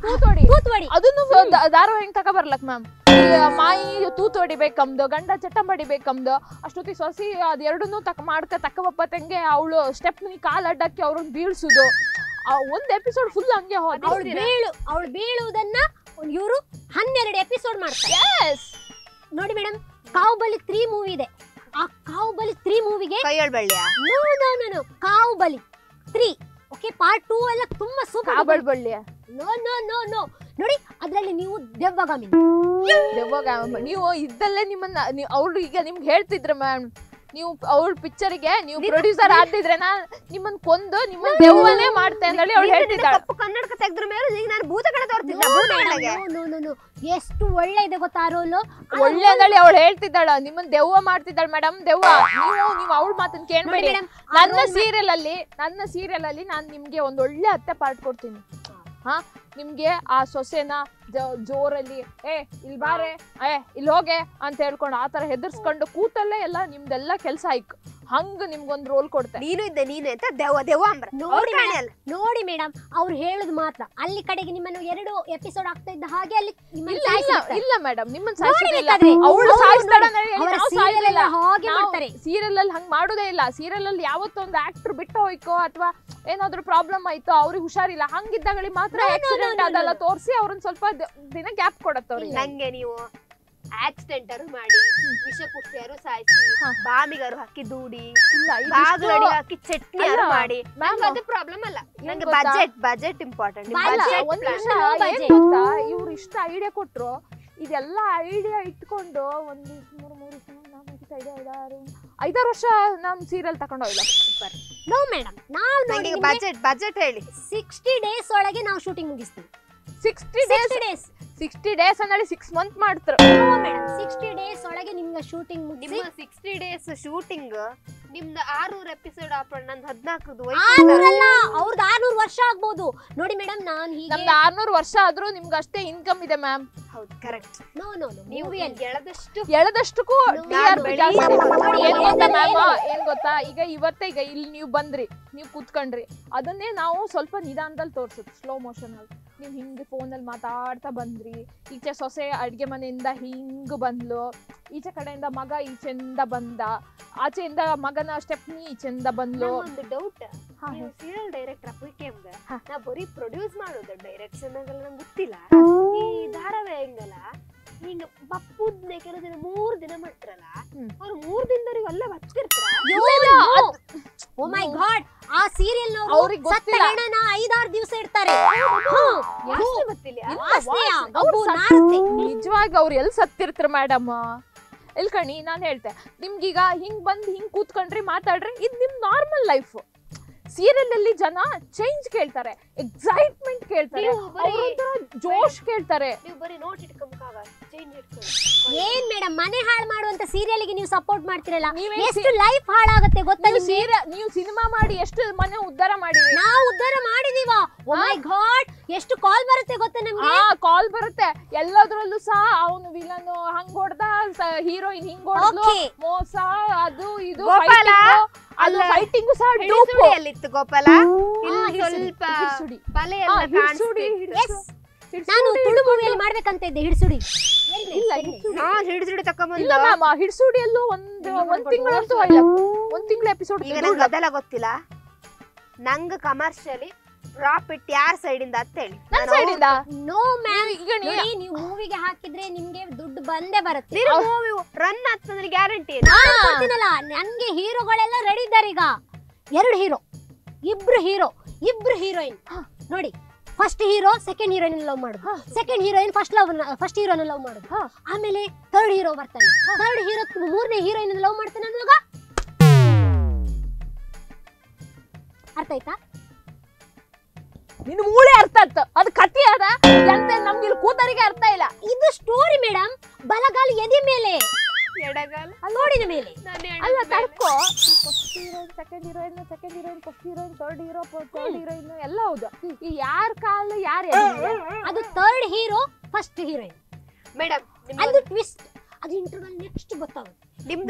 ತೂತೋಡಿ ತೂತ್ವಡಿ ಅದನ್ನು ದ- ಧಾರಾವಾಹಿ ಹೆಂಗ್ ತಕ ಬರ್ಲಕ್ ಮ್ಯಾಮ್ ಮಾಯಿ ತೂತ್ ಹೊಡಿಬೇಕಮ್ದು ಗಂಡ ಚಟ್ಟ ಬಡಿಬೇಕಮ್ದು ಅಷ್ಟೊತ್ತಿ ಸೊಸಿ ಅದ್ ಎರಡನ್ನೂ ತಕ ಮಾಡ್ಕ ತಕ್ಕವಪ್ಪ ತಂಗೆ ಅವಳು ಸ್ಟೆಪ್ ಕಾಲ್ ಅಡ್ಡಕ್ಕೆ ಅವ್ರನ್ನ ಬೀಳ್ಸುದು ಆ ಒಂದ್ ಎಪಿಸೋಡ್ ಫುಲ್ ಹಂಗೆ ಹೋದ ಅವಳು ಬೀಳು ಅವಳು ಬೀಳುವುದನ್ನ ಇವರು ಹನ್ನೆರಡು ಎಪಿಸೋಡ್ ಮಾಡ್ತಾರೆ ನೋಡಿ ಮೇಡಮ್ ಕಾವುಬಲಿ ತ್ರೀ ಮೂವಿ ಇದೆ ಆ ಕಾವುಬಲಿ ತ್ರೀ ಮೂವಿಗೆ ಕೈಯೊಳಬಳ್ಳಿಯ ನೋ ನೋ ನೋ ನೋ ಕಾವುಬಲಿ ತ್ರೀ ಓಕೆ ಪಾರ್ಟ್ ಟೂ ಎಲ್ಲ ತುಂಬಾ ಸೂಪರ್ ಕಾಬಳ್ ಬಳ್ಳಿಯ ನೋ ನೋ ನೋ ನೋ ನೋಡಿ ಅದ್ರಲ್ಲಿ ನೀವು ದೆವ್ವಗಾಮಿ ದೆವ್ವಾಗ ನೀವು ಇದ್ದಲ್ಲೇ ನಿಮ್ಮನ್ನ ಅವ್ರು ಈಗ ನಿಮ್ಗೆ ಹೇಳ್ತಿದ್ರ ಮ್ಯಾಮ್ ನೀವು ಅವ್ಳ ಪಿಕ್ಚರ್ಗೆ ನೀವು ಪ್ರೊಡ್ಯೂಸರ್ ಆಗಿದ್ರೆ ನಾನ್ ನಿಮ್ಮನ್ ಕೊಂದು ನಿಮ್ಮನ್ ದೆವ್ವನೇ ಮಾಡ್ತೆ ಅಂತ ಹೇಳಿ ಅವ್ಳು ಹೇಳ್ತಿದ್ದಾಳೆ ಕಪ್ಪು ಕನ್ನಡಕ ತೆಗೆದ್ರ ಮೇಲೆ ಈಗ ನಾನು ಭೂತ ಕಡೆ ತೋರ್ತಿದ್ದೆ ಭೂತಗಳಿಗೆ ನೋ ನೋ ನೋ ಎಷ್ಟು ಒಳ್ಳೆ ಇದೆ ಗೊತ್ತಾ ರೋಲು ಒಳ್ಳೆ ಅಂದಳಿ ಅವಳು ಹೇಳ್ತಿದ್ದಾಳ ನಿಮ್ಮನ್ ದೆವ್ವ ಮಾಡ್ತಿದ್ದಾಳ ಮೇಡಮ್ ದೆವ್ವ ನೀವು ನೀವು ಅವಳ ಮಾತನ್ನ ಕೇಳ್ಬೇಡಿ ನನ್ನ ಸೀರಿಯಲ್ ಅಲ್ಲಿ ನನ್ನ ಸೀರಿಯಲ್ ಅಲ್ಲಿ ನಾನ್ ನಿಮ್ಗೆ ಒಂದ್ ಒಳ್ಳೆ ಅತ್ತೆ ಪಾರ್ಟ್ ಕೊಡ್ತೀನಿ ಹಾ ನಿಮ್ಗೆ ಆ ಸೊಸೆನ ಜೋರಲ್ಲಿ ಏ ಇಲ್ಲಿ ಬಾರೆ ಏ ಇಲ್ಲಿ ಹೋಗೆ ಅಂತ ಹೇಳ್ಕೊಂಡು ಆತರ ಹೆದರ್ಸ್ಕೊಂಡು ಕೂತಲ್ಲೇ ಎಲ್ಲ ನಿಮ್ದೆಲ್ಲ ಕೆಲ್ಸ ಆಯ್ತು ಹಂಗ ನಿಮ್ಗೊಂದ್ ರೋಲ್ ಕೊಡ್ತೆ ನೀನು ಇದ್ದೆ ನೀನು ಅಂತ ದೆವ್ವ ದೆವ್ವ ಅಂಬ್ರ ನೋಡಿ ನೋಡಿ ಮೇಡಮ್ ಅವ್ರು ಹೇಳುದು ಮಾತ್ರ ಅಲ್ಲಿ ಕಡೆಗೆ ನಿಮ್ಮನ್ನು ಎರಡು ಎಪಿಸೋಡ್ ಆಗ್ತಾ ಇದ್ದ ಹಾಗೆ ಅಲ್ಲಿ ಇಲ್ಲ ಮೇಡಮ್ ನಿಮ್ಮನ್ನ ಸಾಯಿಸೋದಿಲ್ಲ ಅವಳು ಸಾಯಿಸ್ತಾಳೆ ನಾವು ಸಾಯಿಸಲಿಲ್ಲ ಹಾಗೆ ಮಾಡ್ತಾರೆ ಸೀರಿಯಲ್ ಅಲ್ಲಿ ಹಂಗ್ ಮಾಡೋದೇ ಇಲ್ಲ ಸೀರಿಯಲ್ ಅಲ್ಲಿ ಯಾವತ್ತೊಂದು ಆಕ್ಟರ್ ಬಿಟ್ಟು ಹೋಯ್ಕೋ ಅಥವಾ ಏನಾದ್ರು ಪ್ರಾಬ್ಲಮ್ ಆಯ್ತು ಅವ್ರಿಗೆ ಹುಷಾರಿಲ್ಲ ಹಂಗಿದ್ದಾಗಳಿ ಮಾತ್ರ ಆಕ್ಸಿಡೆಂಟ್ ಅದೆಲ್ಲ ತೋರಿಸಿ ಅವ್ರನ್ನ ಸ್ವಲ್ಪ ದಿನ ಗ್ಯಾಪ್ ಕೊಡತ್ತ ಅವ್ರಿಗೆ ನಂಗೆ ನೀವು ಆಕ್ಸಿಡೆಂಟರು ಮಾಡಿ ವಿಷ ಕುಟ್ಟಿಯಾರು ಸಾಯಿಸಿ ಬಾಮಿಗಾರು ಹಾಕಿ ದೂಡಿ ಬಾಗ್ಲಡಿ ಹಾಕಿ ಚಟ್ನಿಯಾರು ಮಾಡಿ ನಂಗೆ ಅದು ಪ್ರಾಬ್ಲಮ್ ಅಲ್ಲ ನಂಗೆ ಬಜೆಟ್ ಬಜೆಟ್ ಇಂಪಾರ್ಟೆಂಟ್ ಇವ್ರು ಇಷ್ಟ ಐಡಿಯಾ ಕೊಟ್ರು ಇದೆಲ್ಲ ಐಡಿಯಾ ಇಟ್ಕೊಂಡು ಒಂದ್ ಮೂರು ಮೂರು ಐದಾರು ಐದಾರು ವರ್ಷ ನಮ್ ಸೀರಿಯಲ್ ತಗೊಂಡೋಗಿಲ್ಲ ಸೂಪರ್ ನೋ ಮೇಡಮ್ ನಾವು ನೋಡಿ ಬಜೆಟ್ ಬಜೆಟ್ ಹೇಳಿ ಸಿಕ್ಸ್ಟಿ ಡೇಸ್ ಒಳಗೆ ನಾವು ಶೂಟಿಂಗ್ ಮುಗಿಸ್ತೀವಿ sixty days days sixty days ಅಂದ್ರೆ ಸಿಕ್ಸ್ ಮಂತ್ ಮಾಡ್ತಾರೆ ಮೇಡಮ್ ಸಿಕ್ಸ್ಟಿ ಡೇಸ್ ಒಳಗೆ ನಿಮ್ಗೆ ಶೂಟಿಂಗ್ ನಿಮ್ಮ ಸಿಕ್ಸ್ಟಿ ಡೇಸ್ ಶೂಟಿಂಗ್ ನಿಮ್ದು ಆರ್ನೂರು ಎಪಿಸೋಡ್ ಹಾಕೊಂಡು ನಂದು ಹದಿನಾಲ್ಕರದು ಆರ್ನೂರಲ್ಲ ಅವ್ರದ್ದು ಆರ್ನೂರು ವರ್ಷ ಆಗ್ಬೋದು ನೋಡಿ ಮೇಡಮ್ ನಾನು ಹೀಗೆ ನಮ್ದು ಆರ್ನೂರು ವರ್ಷ ಆದ್ರೂ ನಿಮ್ಗೆ ಅಷ್ಟೇ ಇನ್ಕಮ್ ಇದೆ ಮ್ಯಾಮ್ ಹೌದು ಕರೆಕ್ಟ್ ನೋ ನೋ ನೋ ನೀವು ಎಳದಷ್ಟು ಎಳದಷ್ಟಕ್ಕೂ ಏನ್ ಗೊತ್ತಾ ಮ್ಯಾಮ್ ಏನ್ ಗೊತ್ತಾ ಈಗ ಇವತ್ತೇ ಈಗ ಇಲ್ಲಿ ನೀವು ಬಂದ್ರಿ ನೀವು ಕೂತ್ಕೊಂಡ್ರಿ ಅದನ್ನೇ ನಾವು ಸ್ವಲ್ಪ ನಿಧಾನದಲ್ಲಿ ತೋರ್ಸುತ್ತೆ ಸ್ಲೋ ಮೋಷನ್ ಅಲ್ಲಿ ನೀವು ಹಿಂಗೆ ಫೋನಲ್ಲಿ ಮಾತಾಡ್ತಾ ಬಂದ್ರಿ ಈಚೆ ಸೊಸೆ ಅಡ್ಗೆ ಮನೆಯಿಂದ ಹಿಂಗ್ ಬಂದ್ಲು ಈಚೆ ಕಡೆಯಿಂದ ಮಗ ಈಚೆಯಿಂದ ಬಂದ ಆಚೆಯಿಂದ ಮಗನ ಸ್ಟೆಪ್ನಿ ಈಚೆಯಿಂದ ಬಂದ್ಲು ಒಂದು ಡೌಟ್ ನೀವು ಸೀರಿಯಲ್ ಡೈರೆಕ್ಟರ್ ಅಪ್ಪಿಕೆ ನಾ ಬರೀ ಪ್ರೊಡ್ಯೂಸ್ ಮಾಡೋದು ಡೈರೆಕ್ಷನ್ ಆಗಲ್ಲ ನಂಗೆ ಗೊತ್ತಿಲ್ಲ ಈ ಧಾರಾವಾಹಿ ಹೆಂಗಲ್ಲ ಹಿಂಗ ಬಪ್ಪುದ್ನೆ ಕೆಲವು ದಿನ ಮೂರ್ ದಿನ ಮಾಡ್ತಾರಲ್ಲ ಅವ್ರು ಮೂರ್ ದಿನದವರೆಗೂ ಎಲ್ಲ ಬಚ್ಚಿರ್ತಾರ ಓ ಮೈ ಗಾಡ್ ಆ ಸೀರಿಯಲ್ ಅವ್ರಿಗೆ ಗೊತ್ತಿಲ್ಲ ಐದಾರು ದಿವಸ ಇಡ್ತಾರೆ ನಿಜವಾಗಿ ಅವ್ರು ಎಲ್ಲಿ ಸತ್ತಿರ್ತಾರ ಮೇಡಮ್ ಇಲ್ಕಣಿ ನಾನ್ ಹೇಳ್ತೆ ನಿಮ್ಗೀಗ ಹಿಂಗ್ ಬಂದ್ ಹಿಂಗ್ ಕೂತ್ಕೊಂಡ್ರಿ ಮಾತಾಡ್ರಿ ಇದ್ ನಿಮ್ ನಾರ್ಮಲ್ ಲೈಫ್ ಸೀರಿಯಲ್ ಅಲ್ಲಿ ಜನ ಚೇಂಜ್ ಕೇಳ್ತಾರೆ ಎಕ್ಸೈಟ್ಮೆಂಟ್ ಕೇಳ್ತಾರೆ ಜೋಶ್ ಕೇಳ್ತಾರೆ ನೀವು ಬರೀ ನೋಟ್ ಇಟ್ಕೊಂಬಾಗ ಚೇಂಜ್ ಇಟ್ಕೊಂಡು ಏನ್ ಮೇಡಮ್ ಮನೆ ಹಾಳು ಮಾಡುವಂತ ಸೀರಿಯಲ್ ಗೆ ನೀವು ಸಪೋರ್ಟ್ ಮಾಡ್ತಿರಲ್ಲ ಎಷ್ಟು ಲೈಫ್ ಹಾಳಾಗುತ್ತೆ ಗೊತ್ತಾ ನೀವು ಸಿನಿಮಾ ಮಾಡಿ ಎಷ್ಟು ಮನೆ ಉದ್ಧಾರ ಮಾಡಿರಿ ನಾವು ಉದ್ಧಾರ ಮಾಡಿದೀವ ಓ ಮೈ ಗಾಡ್ ಎಷ್ಟು ಕಾಲ್ ಬರುತ್ತೆ ಗೊತ್ತಾ ನಮ್ಗೆ ಹಾ ಕಾಲ್ ಬರುತ್ತೆ ಎಲ್ಲದ್ರಲ್ಲೂ ಸಹ ಅವನು ವಿಲನ್ ಹಂಗ್ ಹೊಡ್ದ ಹೀರೋಯಿನ್ ಹಿಂಗ್ ಹೊಡ್ದು ಮೋಸ ಅದು ಇದು ಅದು ಫೈಟಿಂಗ್ ಸಹ ಎಲ್ಲಿತ್ತು ಗೋಪಾಲ ಸ್ವಲ್ಪ ಬಲೆ ಎಲ್ಲ ಕಾಣಿಸ್ತಿ ನಾನು ತುಳು ಮೂವಿಯಲ್ಲಿ ಮಾಡ್ಬೇಕಂತ ಇದ್ದೆ ಹಿಡ್ಸುಡಿ ಹಾ ಹಿಡ್ಸುಡಿ ತಕೊಂಡ್ಬಂದು ಇಲ್ಲ ಮ್ಯಾಮ್ ಹಿಡ್ಸುಡಿಯಲ್ಲೂ ಒಂದು ಒಂದ್ ತಿಂಗಳಂತೂ ಇಲ್ಲ ಒಂದ್ ತಿಂಗಳ ಎಪಿಸೋಡ್ ಈಗ ನಂಗೆ ಅದೆಲ್ಲ ಗೊತ್ತಿಲ್ಲ ನಂಗೆ ಕಮರ್ಷಿಯಲಿ ಪ್ರಾಫಿಟ್ ಯಾರ ಸೈಡ್ ಇಂದ ಅಂತ ಹೇಳಿ ನನ್ನ ಸೈಡ್ ಇಂದ ನೋ ಮ್ಯಾಮ್ ಈಗ ನೀವು ಮೂವಿಗೆ ಹಾಕಿದ್ರೆ ನಿಮ್ಗೆ ದುಡ್ಡು ಬಂದೇ ಬರುತ್ತೆ ಮೂವಿ ರನ್ ಆಗ್ತಂದ್ರೆ ಗ್ಯಾರಂಟಿ ಗೊತ್ತಿನಲ್ಲ ನನ್ಗೆ ಹೀರೋಗಳೆಲ್ಲ ರೆಡಿ ಇದ್ದಾರೆ ಈಗ ಎರಡು ಹೀರೋ ಇಬ್ರು ಹೀರೋ ಇಬ್ರು ಹೀರೋಯಿನ್ ನೋಡಿ first hero second heroine love ಮಾಡುದು second heroine first love first ಹೀರೋನ ಲವ್ ಮಾಡುದು ಆಮೇಲೆ ಥರ್ಡ್ ಹೀರೋ ಬರ್ತಾನೆ ಥರ್ಡ್ ಹೀರೋ ಮೂರನೇ ಹೀರೋಯಿನ್ ಲವ್ ಮಾಡ್ತಾನೆ ಅನ್ನುವಾಗ ಅರ್ಥ ಆಯ್ತಾ ನಿನ್ನ ಮೂಳೆ ಅರ್ಥ ಆಯ್ತು ಅದು ಕಥೆ ಅದ ಎಂತ ನಮ್ಗೆ ಇಲ್ಲಿ ಕೂತರಿಗೆ ಅರ್ಥ ಇಲ್ಲ ಇದು ಸ್ಟೋರಿ ಮೇಡಮ್ ಬಲಗಾಲು ಎದೆ ಮೇಲೆ ಎಡಗಾಲ ನೋಡಿದ ಮೇಲೆ ಅಲ್ಲ ತಡ್ಕೋ first heroine second heroine second heroine first heroine third hero third heroine ಎಲ್ಲ ಹೌದು ಈ ಯಾರ ಕಾಲು ಯಾರು ಅದು third hero first heroine madam ಅದು ಟ್ವಿಸ್ಟ್ ಅದು ಇಂಟರ್ವಲ್ ನೆಕ್ಸ್ಟ್ ಗೊತ್ತಾಗುತ್ತೆ ನಿಮ್ದು ಇಂಟರ್ವಲ್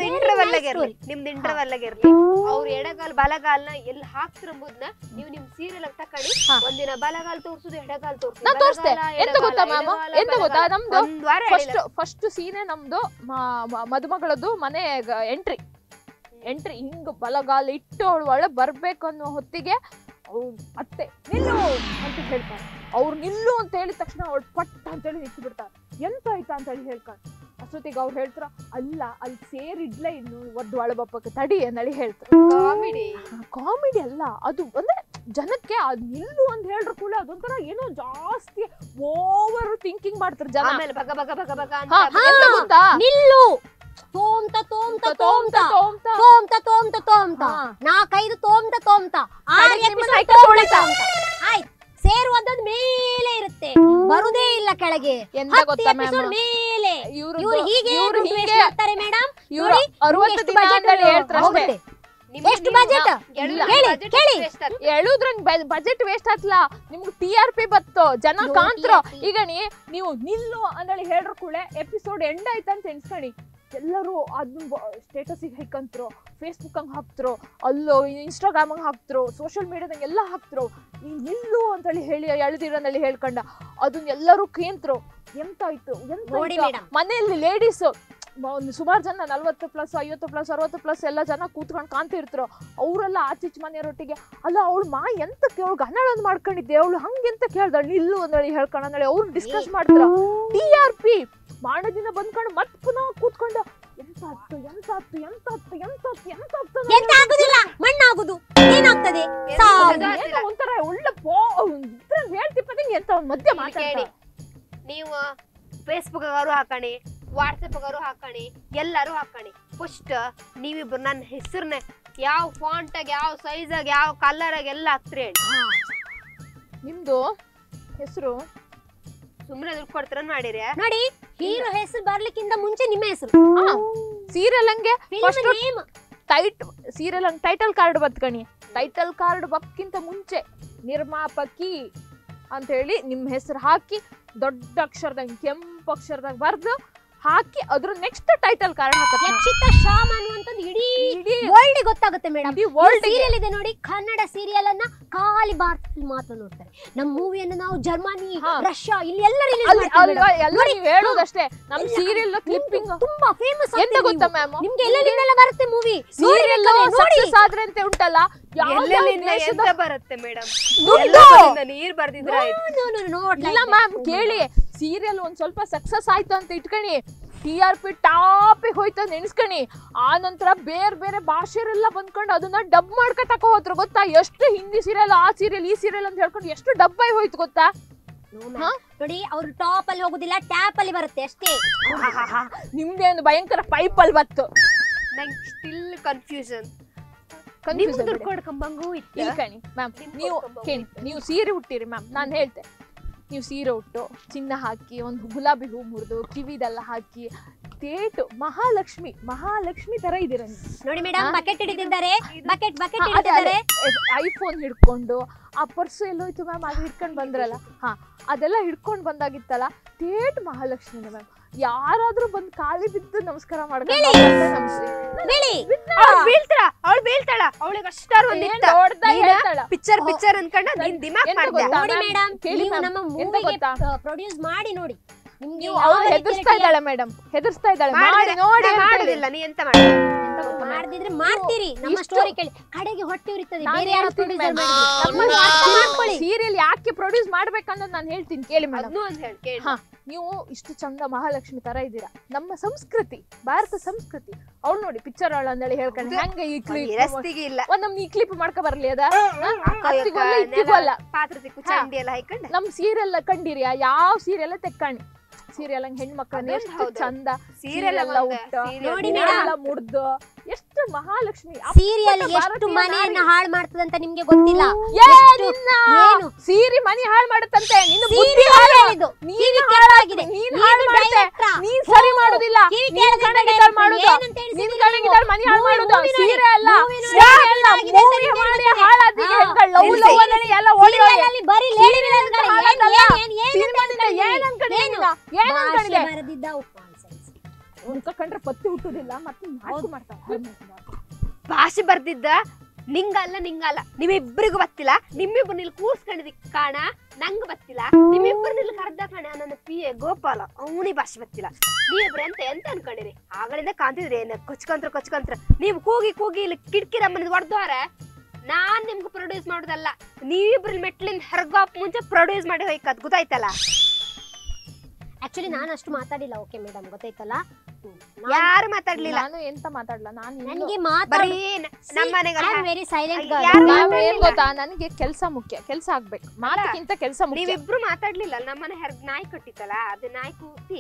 ಇಂಟರ್ವಲ್ ಇರ್ಲಿ ನಿಮ್ದು ಇಂಟರ್ವಲ್ ಇರ್ಲಿ ಅವ್ರ ಎಡಗಾಲ್ ಬಲಗಾಲ್ನ ಎಲ್ಲಿ ಹಾಕ್ತಿರಂಬುದನ್ನ ನೀವು ನಿಮ್ ಸೀರಿಯಲ್ ತಕೊಂಡಿ ಒಂದಿನ ಬಲಗಾಲ್ ತೋರ್ಸುದು ಎಡಗಾಲ್ ತೋರ್ಸುದು ನಾನ್ ತೋರಿಸ್ತೆ ಎಂತ ಗೊತ್ತಾ ಮ್ಯಾಮ್ ಎಂತ ಗೊತ್ತಾ ನಮ್ದು ಫಸ್ಟ್ ಫಸ್ಟ್ ಸೀನೆ ನಮ್ದು ಮದುಮಗಳದ್ದು ಮನೆ ಎಂಟ್ರಿ ಎಂಟ್ರಿ ಹಿಂಗ್ ಬಲಗಾಲ ಇಟ್ಟು ಅವಳು ಒಳ ಬರ್ಬೇಕು ಅನ್ನೋ ಹೊತ್ತಿಗೆ ಅವ್ರು ಅತ್ತೆ ನಿಲ್ಲು ಅಂತ ಹೇಳ್ತಾರೆ. ಅವ್ರು ನಿಲ್ಲು ಅಂತ ಹೇಳಿದ ತಕ್ಷಣ ಅವಳು ಪಟ್ಟ ಅಂತೇಳಿ ನಿಂತು ಬಿಡ್ತಾರೆ. ಎಂತ ಆಯ್ತಾ ಅಂತ ಹೇಳಿ ಹೇಳ್ತಾರೆ. ಅಷ್ಟೊತ್ತಿಗೆ ಅವ್ರು ಹೇಳ್ತಾರ ಅಲ್ಲ ಅಲ್ಲಿ ಸೇರಿಡ್ಲೆ ಇನ್ನು ಒದ್ದು ಒಳಬಪ್ಪಕ್ಕೆ ತಡಿ ಅನ್ನಳಿ ಹೇಳ್ತಾರೆ. ಕಾಮಿಡಿ ಕಾಮಿಡಿ ಅಲ್ಲ ಅದು ಅಂದ್ರೆ ಜನಕ್ಕೆ ಅದ್ ನಿಲ್ಲು ಅಂತ ಹೇಳ್ರ ಕೂಡ ಅದೊಂಥರ ಏನೋ ಜಾಸ್ತಿ ಓವರ್ ಥಿಂಕಿಂಗ್ ಮಾಡ್ತಾರೆ ಜನ. ಆಮೇಲೆ ಬಗ ಬಗ ಬಗ ಬಗ ಹಾ, ಎಂತ ಗೊತ್ತಾ ನಿಲ್ಲು ತೋಮ್ತ ತೋಮ್ತ ತೋಮ್ತ ತೋಮ್ತ ತೋಮ್ತ ತೋಮ್ತ ತೋಮ್ತ ನಾಲ್ಕೈದು ತೋಮ್ತ ತೋಮ್ತ ಆರು ಎಪಿಸೋಡ್ ತೋಮ್ತ ಆಯ್ತು. ಸೇರುವಂತದ್ದು ಮೇಲೆ ಇರುತ್ತೆ, ಬರುದೇ ಇಲ್ಲ ಕೆಳಗೆ. ಎಂತ ಗೊತ್ತಾ ಎಪಿಸೋಡ್ ಮೇಲೆ ಇವ್ರು ಇವ್ರು ಹೀಗೆ ಇವ್ರು ದುಡ್ಡು ಹೀಗೆ waste ಮಾಡ್ತಾರೆ ಮೇಡಮ್. ಇವ್ರು ಅರವತ್ತು ದಿನ ಅಂತೇಳಿ ಹೇಳ್ತಾರೆ ಅಷ್ಟೇ. ಎಷ್ಟು ಬಜೆಟ್ ಹೇಳಿ ಕೇಳಿ. ಹೇಳುದ್ರಂಗ್ ಬಜೆಟ್ ವೇಸ್ಟ್ ಆತ್ಲ, ನಿಮ್ಗೆ ಟಿ ಆರ್ ಪಿ ಬತ್ತು, ಜನ ಕಾಂತ್ರು. ಈಗ ನೀ ನೀವು ನಿಲ್ಲು ಅಂದೇಳಿ ಹೇಳ್ರ ಕೂಳೆ ಎಪಿಸೋಡ್ ಎಂಡ್ ಆಯ್ತಂತ ಎನ್ಸ್ಕಣಿ ಎಲ್ಲರೂ ಅದನ್ನ ಸ್ಟೇಟಸಿಗೆ ಹಾಕಂತ್ರು, ಫೇಸ್ಬುಕ್ ಹಂಗೆ ಹಾಕ್ತರು, ಅಲ್ಲೋ ಇನ್ಸ್ಟಾಗ್ರಾಮ್ ಹಂಗೆ ಹಾಕ್ತರು, ಸೋಷಿಯಲ್ ಮೀಡಿಯಾದಂಗೆ ಎಲ್ಲ ಹಾಕ್ತರು. ಈ ನಿಲ್ಲು ಅಂತೇಳಿ ಹೇಳಿ ಎಳ್ದಿರೋನಲ್ಲಿ ಹೇಳ್ಕೊಂಡ ಅದನ್ನ ಎಲ್ಲರೂ ಕೇಂತ್ರು. ಎಂತ ಆಯ್ತು ಎಂತ ಮನೆಯಲ್ಲಿ ಲೇಡೀಸ್ ಒಂದು ಸುಮಾರು ಜನ ನಲ್ವತ್ತು ಪ್ಲಸ್ ಐವತ್ತು ಪ್ಲಸ್ ಅರವತ್ತು ಪ್ಲಸ್ ಎಲ್ಲ ಜನ ಕೂತ್ಕೊಂಡು ಕಾಣ್ತಿರ್ತಾರೋ ಅವರೆಲ್ಲ ಆಚೀಚ್ ಮನೆಯವರೊಟ್ಟಿಗೆ ಅಲ್ಲ ಅವಳು ಮಾ ಎಂತ ಅವಳು ಗನ್ನಡೊಂದು ಮಾಡ್ಕೊಂಡಿದ್ದೆ ಅವಳು ಹಂಗೆಂತ ಕೇಳ್ದ ನಿಲ್ಲು ಅಂದೇಳಿ ಹೇಳ್ಕೊಂಡು ಅಂದೇಳಿ ಅವ್ರು ಡಿಸ್ಕಸ್ ಮಾಡ್ತಾರ. ಟಿ ಆರ್ ಪಿ ಮಾಡೋ ದಿನ ಬಂದ್ಕೊಂಡು ಮತ್ ಪುನಃ ಕೂತ್ಕೊಂಡು ಎಂತ ಆಗ್ತು ಎಂತ ಆಗ್ತು ಎಂತ ಆಗ್ತು ಎಂತ ಆಗ್ತು ಎಂತ ಆಗ್ತದೆ ಎಂತ ಆಗುದಿಲ್ಲ, ಮಣ್ಣಾಗುದು ಏನಾಗ್ತದೆ ಒಂಥರ ಒಳ್ಳೆ ಪೋ ಹೇಳ್ತಿಪ್ಪ ಎಂತ ಮಧ್ಯ ಮಾತಾಡಿ. ನೀವು ಫೇಸ್ಬುಕ್ ಅವರು ಹಾಕಣಿ, ವಾಟ್ಸಪ್ ಅವರು ಹಾಕಣಿ, ಎಲ್ಲರೂ ಹಾಕಣಿ. ಫಸ್ಟ್ ನೀವಿಬ್ರು ನನ್ನ ಹೆಸರನ್ನೇ ಯಾವ ಫಾಂಟಾಗ ಯಾವ ಸೈಜಾಗ ಯಾವ ಕಲರಾಗ ಎಲ್ಲ ಹಾಕ್ತಿರಿ ಹೇಳಿ. ನಿಮ್ದು ಹೆಸರು ಸುಮ್ಮನೆ ದುಡ್ಡು ಕೊಡ್ತೀರ ಮಾಡಿರಿ ನೋಡಿ. ಹೀರೋ ಹೆಸರು ಬರ್ಲಿಕ್ಕಿಂತ ಮುಂಚೆ ನಿಮ್ಮ ಹೆಸರು ಸೀರಿಯಲ್ ಹಂಗೆ ಟೈಟ್ ಸೀರಿಯಲ್ ಹಂಗೆ ಟೈಟಲ್ ಕಾರ್ಡ್ ಬತ್ಕಣಿ. ಟೈಟಲ್ ಕಾರ್ಡ್ ಬಕ್ಕಿಂತ ಮುಂಚೆ ನಿರ್ಮಾಪಕಿ ಅಂತ ಹೇಳಿ ನಿಮ್ಮ ಹೆಸರು ಹಾಕಿ ದೊಡ್ಡ ಅಕ್ಷರದಾಗ ಕೆಂಪು ಅಕ್ಷರದಾಗ ಬರ್ದು ಹಾಕಿ ಅದ್ರ ನೆಕ್ಸ್ಟ್ ಟೈಟಲ್ ಕಾರ್ಡ್ ಹಾಕತ್ತೆ. ಯಕ್ಷಿತಾ ಶ್ಯಾಮ್ ಅನ್ನುವಂಥದ್ದು ಇಡೀ ವರ್ಲ್ಡ್ ಗೊತ್ತಾಗುತ್ತೆ ಮೇಡಮ್. ಸೀರಿಯಲ್ ಇದೆ ನೋಡಿ, ಕನ್ನಡ ಸೀರಿಯಲ್ ಅನ್ನ ಖಾಲಿ ಭಾರತದಲ್ಲಿ ಮಾತ್ರ ನೋಡ್ತಾರೆ. ನಮ್ಮ ಮೂವಿಯನ್ನು ನಾವು ಜರ್ಮನಿ, ರಷ್ಯಾ ಇಲ್ಲಿ ಎಲ್ಲ ಹೇಳೋದಷ್ಟೇ. ನಮ್ ಸೀರಿಯಲ್ ಕ್ಲಿಪ್ಪಿಂಗ್ ತುಂಬಾ ಫೇಮಸ್. ಎಂತ ಗೊತ್ತಾ ಮ್ಯಾಮ್, ನಿಮ್ಗೆ ಎಲ್ಲೆಲ್ಲಿಂದೆಲ್ಲ ಬರುತ್ತೆ ಮೂವಿ. ಸೀರಿಯಲ್ ಸಕ್ಸಸ್ ಆದ್ರೆ ಅಂತ ಉಂಟಲ್ಲ ಎಂತ ಬರುತ್ತೆ ಮೇಡಮ್, ನೀರ್ ಬರ್ದಿದ್ರ ಇಲ್ಲ ಮ್ಯಾಮ್ ಕೇಳಿ. ಸೀರಿಯಲ್ ಒಂದ್ ಸ್ವಲ್ಪ ಸಕ್ಸಸ್ ಆಯ್ತು ಅಂತ ಇಟ್ಕಣಿ, ಟಿ ಆರ್ ಪಿ ಟಾಪಿಗೆ ಹೋಯ್ತು ಅಂತ ನೆನ್ಸ್ಕಣಿ. ಆ ನಂತರ ಬೇರೆ ಬೇರೆ ಭಾಷೆರೆಲ್ಲ ಬಂದ್ಕೊಂಡು ಅದನ್ನ ಡಬ್ ಮಾಡ್ಕೊ ತಕೋ ಹೋದ್ರು ಗೊತ್ತಾ. ಎಷ್ಟು ಹಿಂದಿ ಸೀರಿಯಲ್ ಆ ಸೀರಿಯಲ್ ಈ ಸೀರಿಯಲ್ ಅಂತ ಹೇಳ್ಕೊಂಡು ಎಷ್ಟು ಡಬ್ ಆಗಿ ಹೋಯ್ತು ಗೊತ್ತಾ. ನೋಡಿ ಅವ್ರು ಟಾಪ್ ಅಲ್ಲಿ ಹೋಗುದಿಲ್ಲ, ಟ್ಯಾಪ್ ಅಲ್ಲಿ ಬರುತ್ತೆ ಅಷ್ಟೇ. ನಿಮ್ದೇ ಒಂದು ಭಯಂಕರ ಪೈಪ್ ಅಲ್ಲಿ ಬತ್ತು. ನಂಗೆ ಸ್ಟಿಲ್ ಕನ್ಫ್ಯೂಷನ್. ಕಣಿ ಮ್ಯಾಮ್ ನೀವು ಕೇಳಿ, ನೀವು ಸೀರೆ ಹುಟ್ಟಿರಿ ಮ್ಯಾಮ್. ನಾನು ಹೇಳ್ತೆ ನೀವು ಸೀರೆ ಉಟ್ಟು ಚಿನ್ನ ಹಾಕಿ ಒಂದು ಗುಲಾಬಿ ಹೂ ಮುರಿದು ಕಿವಿದೆಲ್ಲ ಹಾಕಿ ತೇಟು ಮಹಾಲಕ್ಷ್ಮಿ ಮಹಾಲಕ್ಷ್ಮಿ ತರ ಇದೀರ ನೋಡಿ ಮೇಡಮ್. ಬಕೆಟ್ ಹಿಡಿದಿದ್ದಾರೆ, ಬಕೆಟ್ ಬಕೆಟ್ ಹಿಡಿದಿದ್ದಾರೆ. ಐಫೋನ್ ಹಿಡ್ಕೊಂಡು ಆ ಪರ್ಸು ಎಲ್ಲೋಯ್ತು ಮ್ಯಾಮ್, ಅದು ಹಿಡ್ಕೊಂಡು ಬಂದ್ರಲ್ಲ, ಹಾ ಅದೆಲ್ಲ ಹಿಡ್ಕೊಂಡು ಬಂದಾಗಿತ್ತಲ್ಲ, ತೇಟ್ ಮಹಾಲಕ್ಷ್ಮಿನ ಮ್ಯಾಮ್. ಯಾರಾದ್ರೂ ಬಂದ್ ಕಾಲಿ ಬಿದ್ದು ನಮಸ್ಕಾರ ಮಾಡ್ಕೊಂಡು ಬೀಳ್ತಾಳ ಅವಳು ಬೀಳ್ತಾಳ ಅವಳಿಗೆ ಅಷ್ಟಾರು ಪಿಕ್ಚರ್ ಪಿಕ್ಚರ್ ಅನ್ಕೊಂಡ ನಿನ್ ದಿಮಾಗ್ ಮಾಡ್ದೆ. ನೋಡಿ ಮೇಡಮ್, ನೀವು ನಮ್ಮ ಮೂವಿಗೆ ಪ್ರೊಡ್ಯೂಸ್ ಮಾಡಿ ನೋಡಿ. ನೀವು ಅವಳು ಹೆದರ್ಸ್ತಾ ಇದ್ದಾಳೆ ಮೇಡಮ್, ಹೆದರ್ಸ್ತಾ ಇದ್ದಾಳೆ. ಮಾಡಿ ನೋಡಿ ಮಾಡೋದಿಲ್ಲ, ನೀ ಎಂತ ಮಾಡಿ ಮಾಡ್ದಿದ್ರೆ ಮಾಡ್ತೀರಿ. ನಮ್ಮ ಸ್ಟೋರಿ ಕೇಳಿ ಕಡೆಗೆ ಹೊಟ್ಟೆ ಉರಿತದೆ. ಬೇರೆ ಯಾರು ಪ್ರೊಡ್ಯೂಸರ್ ಮಾಡಿ ಸೀರಿಯಲ್ ಯಾಕೆ ಪ್ರೊಡ್ಯೂಸ್ ಮಾಡ್ಬೇಕನ್ನೋದು ನಾನು ಹೇಳ್ತೀನಿ ಕೇಳಿ ಮೇಡಮ್. ಹಾ, ನೀವು ಇಷ್ಟು ಚಂದ ಮಹಾಲಕ್ಷ್ಮಿ ತರ ಇದ್ದೀರಾ. ನಮ್ಮ ಸಂಸ್ಕೃತಿ, ಭಾರತ ಸಂಸ್ಕೃತಿ ಅವ್ಳು ನೋಡಿ ಪಿಕ್ಚರ್ ಅವಳು ಅಂದೇಳಿ ಹೇಳ್ಕೊಂಡು ಹೆಂಗ ಈ ಕ್ಲಿಪ್ ಇಲ್ಲ ಒಂದ್ ಈ ಕ್ಲಿಪ್ ಮಾಡ್ಕೊ ಬರ್ಲಿ ಅದ ಪಾತ್ರ ಸಿಕ್ಕು ಚಂಡಿ ಎಲ್ಲ ಹಾಕೊಂಡು ನಮ್ ಸೀರಿಯಲ್ ಕಂಡಿರಿಯಾ? ಯಾವ ಸೀರಿಯಲ್ ತೆಕ್ಕಣಿ ಸೀರಿಯಲ್ ಹಂಗ ಹೆಣ್ಮಕ್ಳನ್ನ ಎಷ್ಟು ಚಂದ ಸೀರಿಯಲ್ ಎಲ್ಲ ಉಟ್ಟ ಮುಡ್ದು ಎಷ್ಟು ಮಹಾಲಕ್ಷ್ಮಿ ಸೀರಿಯಲ್ ಎಷ್ಟು ಮನೆಯನ್ನ ಹಾಳು ಮಾಡ್ತದಂತ ನಿಮ್ಗೆ ಗೊತ್ತಿಲ್ಲ. ಏನು ಸೀರಿ ಮನಿ ಹಾಳು ಮಾಡುತ್ತಂತೆ. ನೀನ್ ಸರಿ ಮಾಡುದಿಲ್ಲ, ನೀನ್ ಕಣಗಿದಾಳ್ ಮಾಡುದು, ನೀನ್ ಕಣಗಿದಾಳ್ ಮನಿ ಹಾಳು ಮಾಡುದು. ಸೀರೆ ಅಲ್ಲ ಮುಖ ಕಂಡ್ರೆ ಪತ್ತಿ ಹುಟ್ಟುದಿಲ್ಲ ಮತ್ತೆ ನಾಟಕ ಮಾಡ್ತಾವ ಭಾಷೆ ಬರ್ದಿದ್ದ ನಿಂಗಲ್ಲ ನಿಂಗಲ್ಲ ನಿಮ್ಮಿಬ್ಬರಿಗೂ ಬತ್ತಿಲ್ಲ ನಿಮ್ಮಿಬ್ರು ನಿಲ್ ಕೂರ್ಸ್ಕೊಂಡಿದಿ ಕಾಣ ನಂಗ ಬತ್ತಿಲ್ಲ ನಿಮ್ಮಿಬ್ರು ನಿಲ್ ಕರ್ದ ಕಾಣ ನನ್ನ ಪಿ ಎ ಗೋಪಾಲ ಅವನಿ ಭಾಷೆ ಬತ್ತಿಲ್ಲ ನೀವಿಬ್ರು ಎಂತ ಎಂತ ಅನ್ಕೊಂಡಿರಿ ಆಗಳಿಂದ ಕಾಣ್ತಿದ್ರಿ ಏನ ಕೊಚ್ಕಂತ್ರ ಕೊಚ್ಕಂತ್ರ ನೀವ್ ಕೂಗಿ ಕೂಗಿ ಇಲ್ಲಿ ಕಿಟಕಿ ಮನೆದ್ ಹೊಡ್ದವ್ರೆ ನಾನ್ ನಿಮ್ಗೆ ಪ್ರೊಡ್ಯೂಸ್ ಮಾಡೋದಲ್ಲ ನೀವಿಬ್ರು ಮೆಟ್ಲಿಂದ ಹೊರಗೋಪ್ ಮುಂಚೆ ಪ್ರೊಡ್ಯೂಸ್ ಮಾಡಿ ಹೋಯ್ಕತ್ ಗೊತ್ತಾಯ್ತಲ್ಲ. ಆಕ್ಚುಲಿ ನಾನು ಅಷ್ಟು ಮಾತಾಡಿಲ್ಲ ಓಕೆ ಮೇಡಮ್ ಗೊತ್ತಾಯ್ತಲ್ಲ. ಯಾರು ಮಾತಾಡ್ಲಿಲ್ಲ ನಾನು ಎಂತ ಮಾತಾಡ್ಲ ನಾನು ನನಗೆ ಬರೀ ನಮ್ಮ ಮನೆಗೆ ವೆರಿ ಸೈಲೆಂಟ್ ಏನ್ ಗೊತ್ತಾ ನನಗೆ ಕೆಲ್ಸ ಮುಖ್ಯ ಕೆಲ್ಸ ಆಗ್ಬೇಕು ಮಾತಕ್ಕಿಂತ ಕೆಲ್ಸ ಮುಖ್ಯ. ನೀವಿಬ್ರು ಮಾತಾಡ್ಲಿಲ್ಲ ನಮ್ಮನೆ ಹೆರ್ಗ್ ನಾಯಿ ಕಟ್ಟಿತ್ತಲ್ಲ ಅದು ನಾಯಿ ಕೂತಿ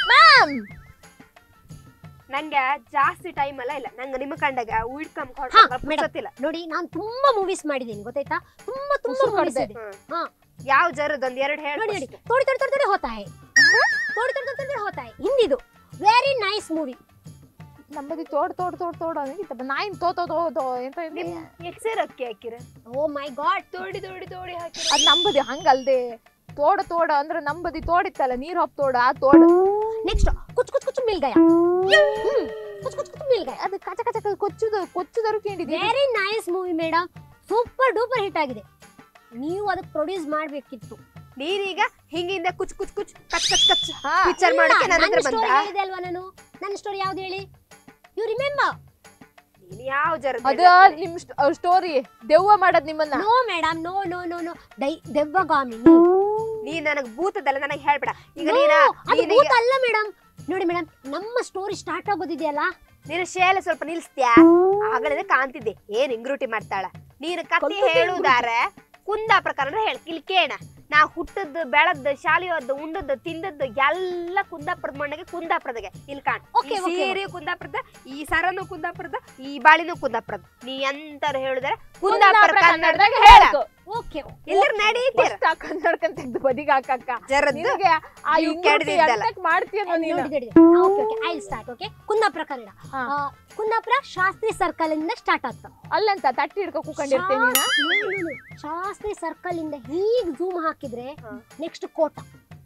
ನಂಗೆ ಜಾಸ್ತಿ ಟೈಮ್ ಅಲ್ಲ ಇಲ್ಲ ನಂಗೆ ನಿಮ್ಮ ಕಂಡಾಗ ಉಳ್ಕೊಂಡ್ ನೋಡಿ ನಾನು ತುಂಬಾ ಮೂವೀಸ್ ಮಾಡಿದೀನಿ ಗೊತ್ತಾಯ್ತಾ ತುಂಬಾ ತುಂಬಾ ಮೂವೀಸ್ ಇದೆ. ಹಾ ಯಾವ ಜರದೊಂದ್ ಎರಡು ಹೇಳಿ ನೋಡಿ ನೋಡಿ ತೋಡಿ ತೋಡಿ ತೋಡಿ ತೋಡಿ ಹೋತಾ ಹೈ ತೋಡಿ ತೋಡಿ ತೋಡಿ ತೋಡಿ ಹೋತಾ ಹೈ ಹಿಂದಿದು ವೆರಿ ನೈಸ್ ಮೂವಿ. ನಮ್ಮದಿ ತೋಡ್ ತೋಡ್ ತೋಡ್ ತೋಡ್ ಅನ್ನಿಗಿತ್ತ ನಾಯಿನ್ ತೋ ತೋ ತೋ ತೋ ಎಂತ ಎಕ್ಸರ್ ಅಕ್ಕಿ ಹಾಕಿರ ಓ ಮೈ ಗಾಡ್ ತೋಡಿ ತೋಡಿ ತೋಡಿ ಹಾಕಿರ ಅದ್ ನಂಬದಿ ಹಂಗಲ್ದೆ ತೋಡ ತೋಡ ಅಂದ್ರೆ ನಂಬದಿ ತೋಡಿತ್ತಲ್ಲ ನೀರ್ ಹೊಪ್ ತೋಡ ಆ ತೋಡ. ನೆಕ್ಸ್ಟ್ ಕುಚ್ ಕುಚ್ ಕುಚ್ ಮಿಲ್ ಗಯಾ ಕುಚ್ ಕುಚ್ ಕುಚ್ ಮಿಲ್ ಗಯಾ ಅದು ಕಚ ಕಚ ಕೊಚ್ಚುದು ಕೊಚ್ಚುದರು ಕೇಳಿದೆ. Very nice movie madam super duper hit ಆಗಿದೆ. ನೀವು ಅದಕ್ಕೆ ಪ್ರೊಡ್ಯೂಸ್ ಮಾಡ್ಬೇಕಿತ್ತು. ನೀನೀಗ ಹಿಂಗಿಂದ ಕುಚ್ ಕುಚ್ ಕುಚ್ ಕಚ್ ಕಚ್ ಕಚ್ ಪಿಕ್ಚರ್ ಮಾಡಕ್ಕೆ ನನ್ನ ಹತ್ರ ಬಂದ ಹೇಳಿದೆ ಅಲ್ವಾ ನಾನು ನನ್ನ ಸ್ಟೋರಿ ಯಾವ್ದು ಹೇಳಿ ಯು ರಿಮೆಂಬರ್ ನೀನು ಯಾವ ಜರ ಅದು ನಿಮ್ ಸ್ಟೋರಿ ದೆವ್ವ ಮಾಡದ್ ನಿಮ್ಮನ್ನ. No madam no no no no ದೈ ದೆವ್ವಗಾಮಿ ನೀ ನನಗೆ ಭೂತದಲ್ಲ ನನಗೆ ಹೇಳ್ಬೇಡ ಈಗ ನೀನ ಅದು ಭೂತ ಅಲ್ಲ ಮೇಡಮ್. ನೋಡಿ ಮೇಡಮ್ ನಮ್ಮ ಸ್ಟೋರಿ ಸ್ಟಾರ್ಟ್ ಆಗೋದಿದೆಯಲ್ಲ ನೀನು ಶೇಲೆ ಸ್ವಲ್ಪ ನಿಲ್ಸ್ತ್ಯಾ ಆಗಳಿಂದ ಕಾಣ್ತಿದ್ದೆ ಏನ್ ಇಂಗ್ರೂಟಿ ಮಾಡ್ತಾಳ ನೀನು ಕತೆ ಹೇಳುದಾರೆ ಕುಂದಾಪುರ ಕನ್ನಡ ಹೇಳ ಇಲ್ಲಿ ಕೇಳ ನಾ ಹುಟ್ಟದ್ದು ಬೆಳದ್ದು ಶಾಲೆಯದ್ದು ಉಂಡದ್ದು ತಿಂದದ್ದು ಎಲ್ಲ ಕುಂದಾಪುರದ ಮಣ್ಣಿಗೆ ಕುಂದಾಪುರದಾಗೆ ಇಲ್ಲಿ ಕಾಣ್ ಸೀರೆ ಕುಂದಾಪುರದ ಈ ಸರನು ಕುಂದಾಪುರದ ಈ ಬಾಳಿನೂ ಕುಂದಾಪುರದ ನೀ ಎಂತಾರು ಹೇಳಿದ್ರೆ ಕುಂದಾಪುರ ಕನ್ನಡದಾಗ ಹೇಳ ಓಕೆ ಎಲ್ಲರ ನಡೀತೀರ ಕನ್ನಡಕಂತ ತೆಗ್ದು ಬದಿಗೆ ಹಾಕಕ್ಕ ಜರದ್ದು ಆ ಇಂಗ್ರೂಟಿ ಮಾಡ್ತೀಯ ನೀನು. Okay okay I start okay Kundapura Kannada Kundapura Shastri circle ಇಂದ ಸ್ಟಾರ್ಟ್ ಆಗ್ತಾ ಅಲ್ಲಂತ ತಟ್ಟಿ ಹಿಡ್ಕೊ ಕೂಕೊಂಡಿರ್ತೇನೆ ಶಾಸ್ತ್ರಿ ಸರ್ಕಲ್ ಇಂದ ಹೀಗ್ ಝೂಮ್ ಹಾಕಿದ್ರೆ next Kota.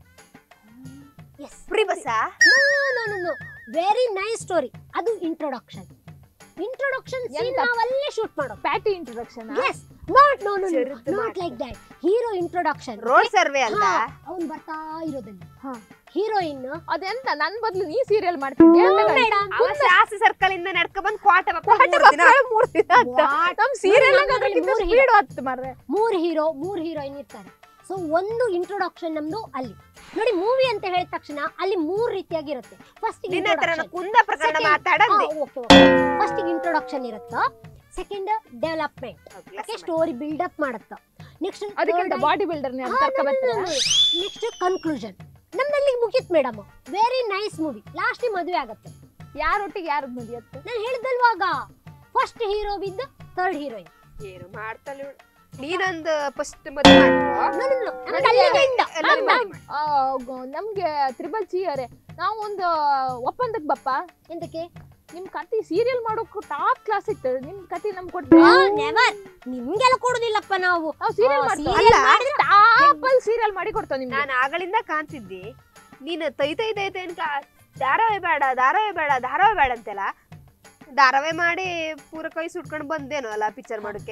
Yes free bus no no no very nice story. ಅದು ಇಂಟ್ರೊಡಕ್ಷನ್ ಇಂಟ್ರೊಡಕ್ಷನ್ ಸೀನ್ ನಾವು ಅಲ್ಲೇ ಶೂಟ್ ಮಾಡೋ ಪ್ಯಾಟಿ introduction. Yes not no no not like that hero introduction road survey ಅಲ್ಲ ಅವನು ಬರ್ತಾ ಇರೋದಲ್ಲಿ ಹೀರೋಯಿನ್ ಅದೆಂತ ನನ್ ಬದ್ಲು ನೀ ಸೀರಿಯಲ್ ಮಾಡ್ತಿದ್ದೆ ಮೇಡಮ್ ಅವ ಶಾಸ್ತ್ರಿ ಸರ್ಕಲ್ ಇಂದ ನಡ್ಕ ಬಂದ್ ಕ್ವಾಟ ಮೂರ್ ದಿನ ನಮ್ ಸೀರಿಯಲ್ ಸ್ಪೀಡ್ ಹತ್ತು ಮಾರ್ರೆ. ಮೂರ್ ಹೀರೋ ಮೂರ್ ಹೀರೋಯಿನ್ ಇರ್ತಾರೆ. ಸೊ ಒಂದು ಇಂಟ್ರೊಡಕ್ಷನ್ ನಮ್ದು ಅಲ್ಲಿ ನೋಡಿ ಮೂವಿ ಅಂತ ಹೇಳಿದ ತಕ್ಷಣ ಅಲ್ಲಿ ಮೂರ್ ರೀತಿಯಾಗಿರುತ್ತೆ. ಫಸ್ಟ್ ಕುಂದಾಪುರ ಕನ್ನಡ ಮಾತಾಡಂದೆ ಫಸ್ಟ್ ಇಂಟ್ರೊಡಕ್ಷನ್ ಇರುತ್ತೆ. Second development okay story build up ಮಾಡುತ್ತೆ. ನೆಕ್ಸ್ಟ್ ಅದಕ್ಕೆ ಬಾಡಿ ಬಿಲ್ಡರ್ ನೆಕ್ಸ್ಟ್ ಕನ್ಕ್ಲೂಷನ್ ನಮ್ದಲ್ಲಿ ಮುಗಿತ್ madam. Very nice movie. Last ಮದುವೆ ಆಗುತ್ತೆ. ಯಾರೊಟ್ಟಿಗೆ ಯಾರು ಮುಗಿಯತ್ತೆ ನಾನು ಹೇಳಿದಲ್ವಾಗ first hero with third heroine ಏನು ಮಾಡ್ತಾಳೆ ನೀನೊಂದು ಫಸ್ಟ್ ಮದುವೆ ನಮ್ಗೆ ತ್ರಿಬಲ್ ಸಿ ಅರೆ ನಾವು ಒಂದು ಒಪ್ಪಂದಕ್ಕೆ ಬಪ್ಪ ಎಂತಕ್ಕೆ ನಿಮ್ ಕತೆ ಸೀರಿಯಲ್ ಮಾಡೋಕ್ ಟಾಪ್ ಕ್ಲಾಸ್ ಇತ್ತು. ನಿಮ್ ಕತೆ ನಮ್ಗೆ ಕೊಡ್ತೀವಿ ನೆವರ್ ನಿಮ್ಗೆಲ್ಲ ಕೊಡುದಿಲ್ಲಪ್ಪ ನಾವು ಸೀರಿಯಲ್ ಮಾಡ್ತೀವಿ ಟಾಪ್ ಅಲ್ಲಿ ಸೀರಿಯಲ್ ಮಾಡಿ ಕೊಡ್ತೇವೆ ನಿಮ್ಗೆ. ನಾನು ಆಗಳಿಂದ ಕಾಣ್ತಿದ್ದಿ ನೀನು ತೈ ತೈ ತೈ ತೈ ಧಾರಾವಾಹಿ ಬೇಡ ಧಾರಾವಾಹಿ ಬೇಡ ಧಾರಾವಾಹಿ ಬೇಡ ಅಂತೆಲ್ಲ ಧಾರಾವಾಹಿ ಮಾಡಿ ಪೂರ ಕೈ ಸುಟ್ಕೊಂಡು ಬಂದೇನು ಅಲ್ಲ ಪಿಕ್ಚರ್ ಮಾಡೋಕೆ.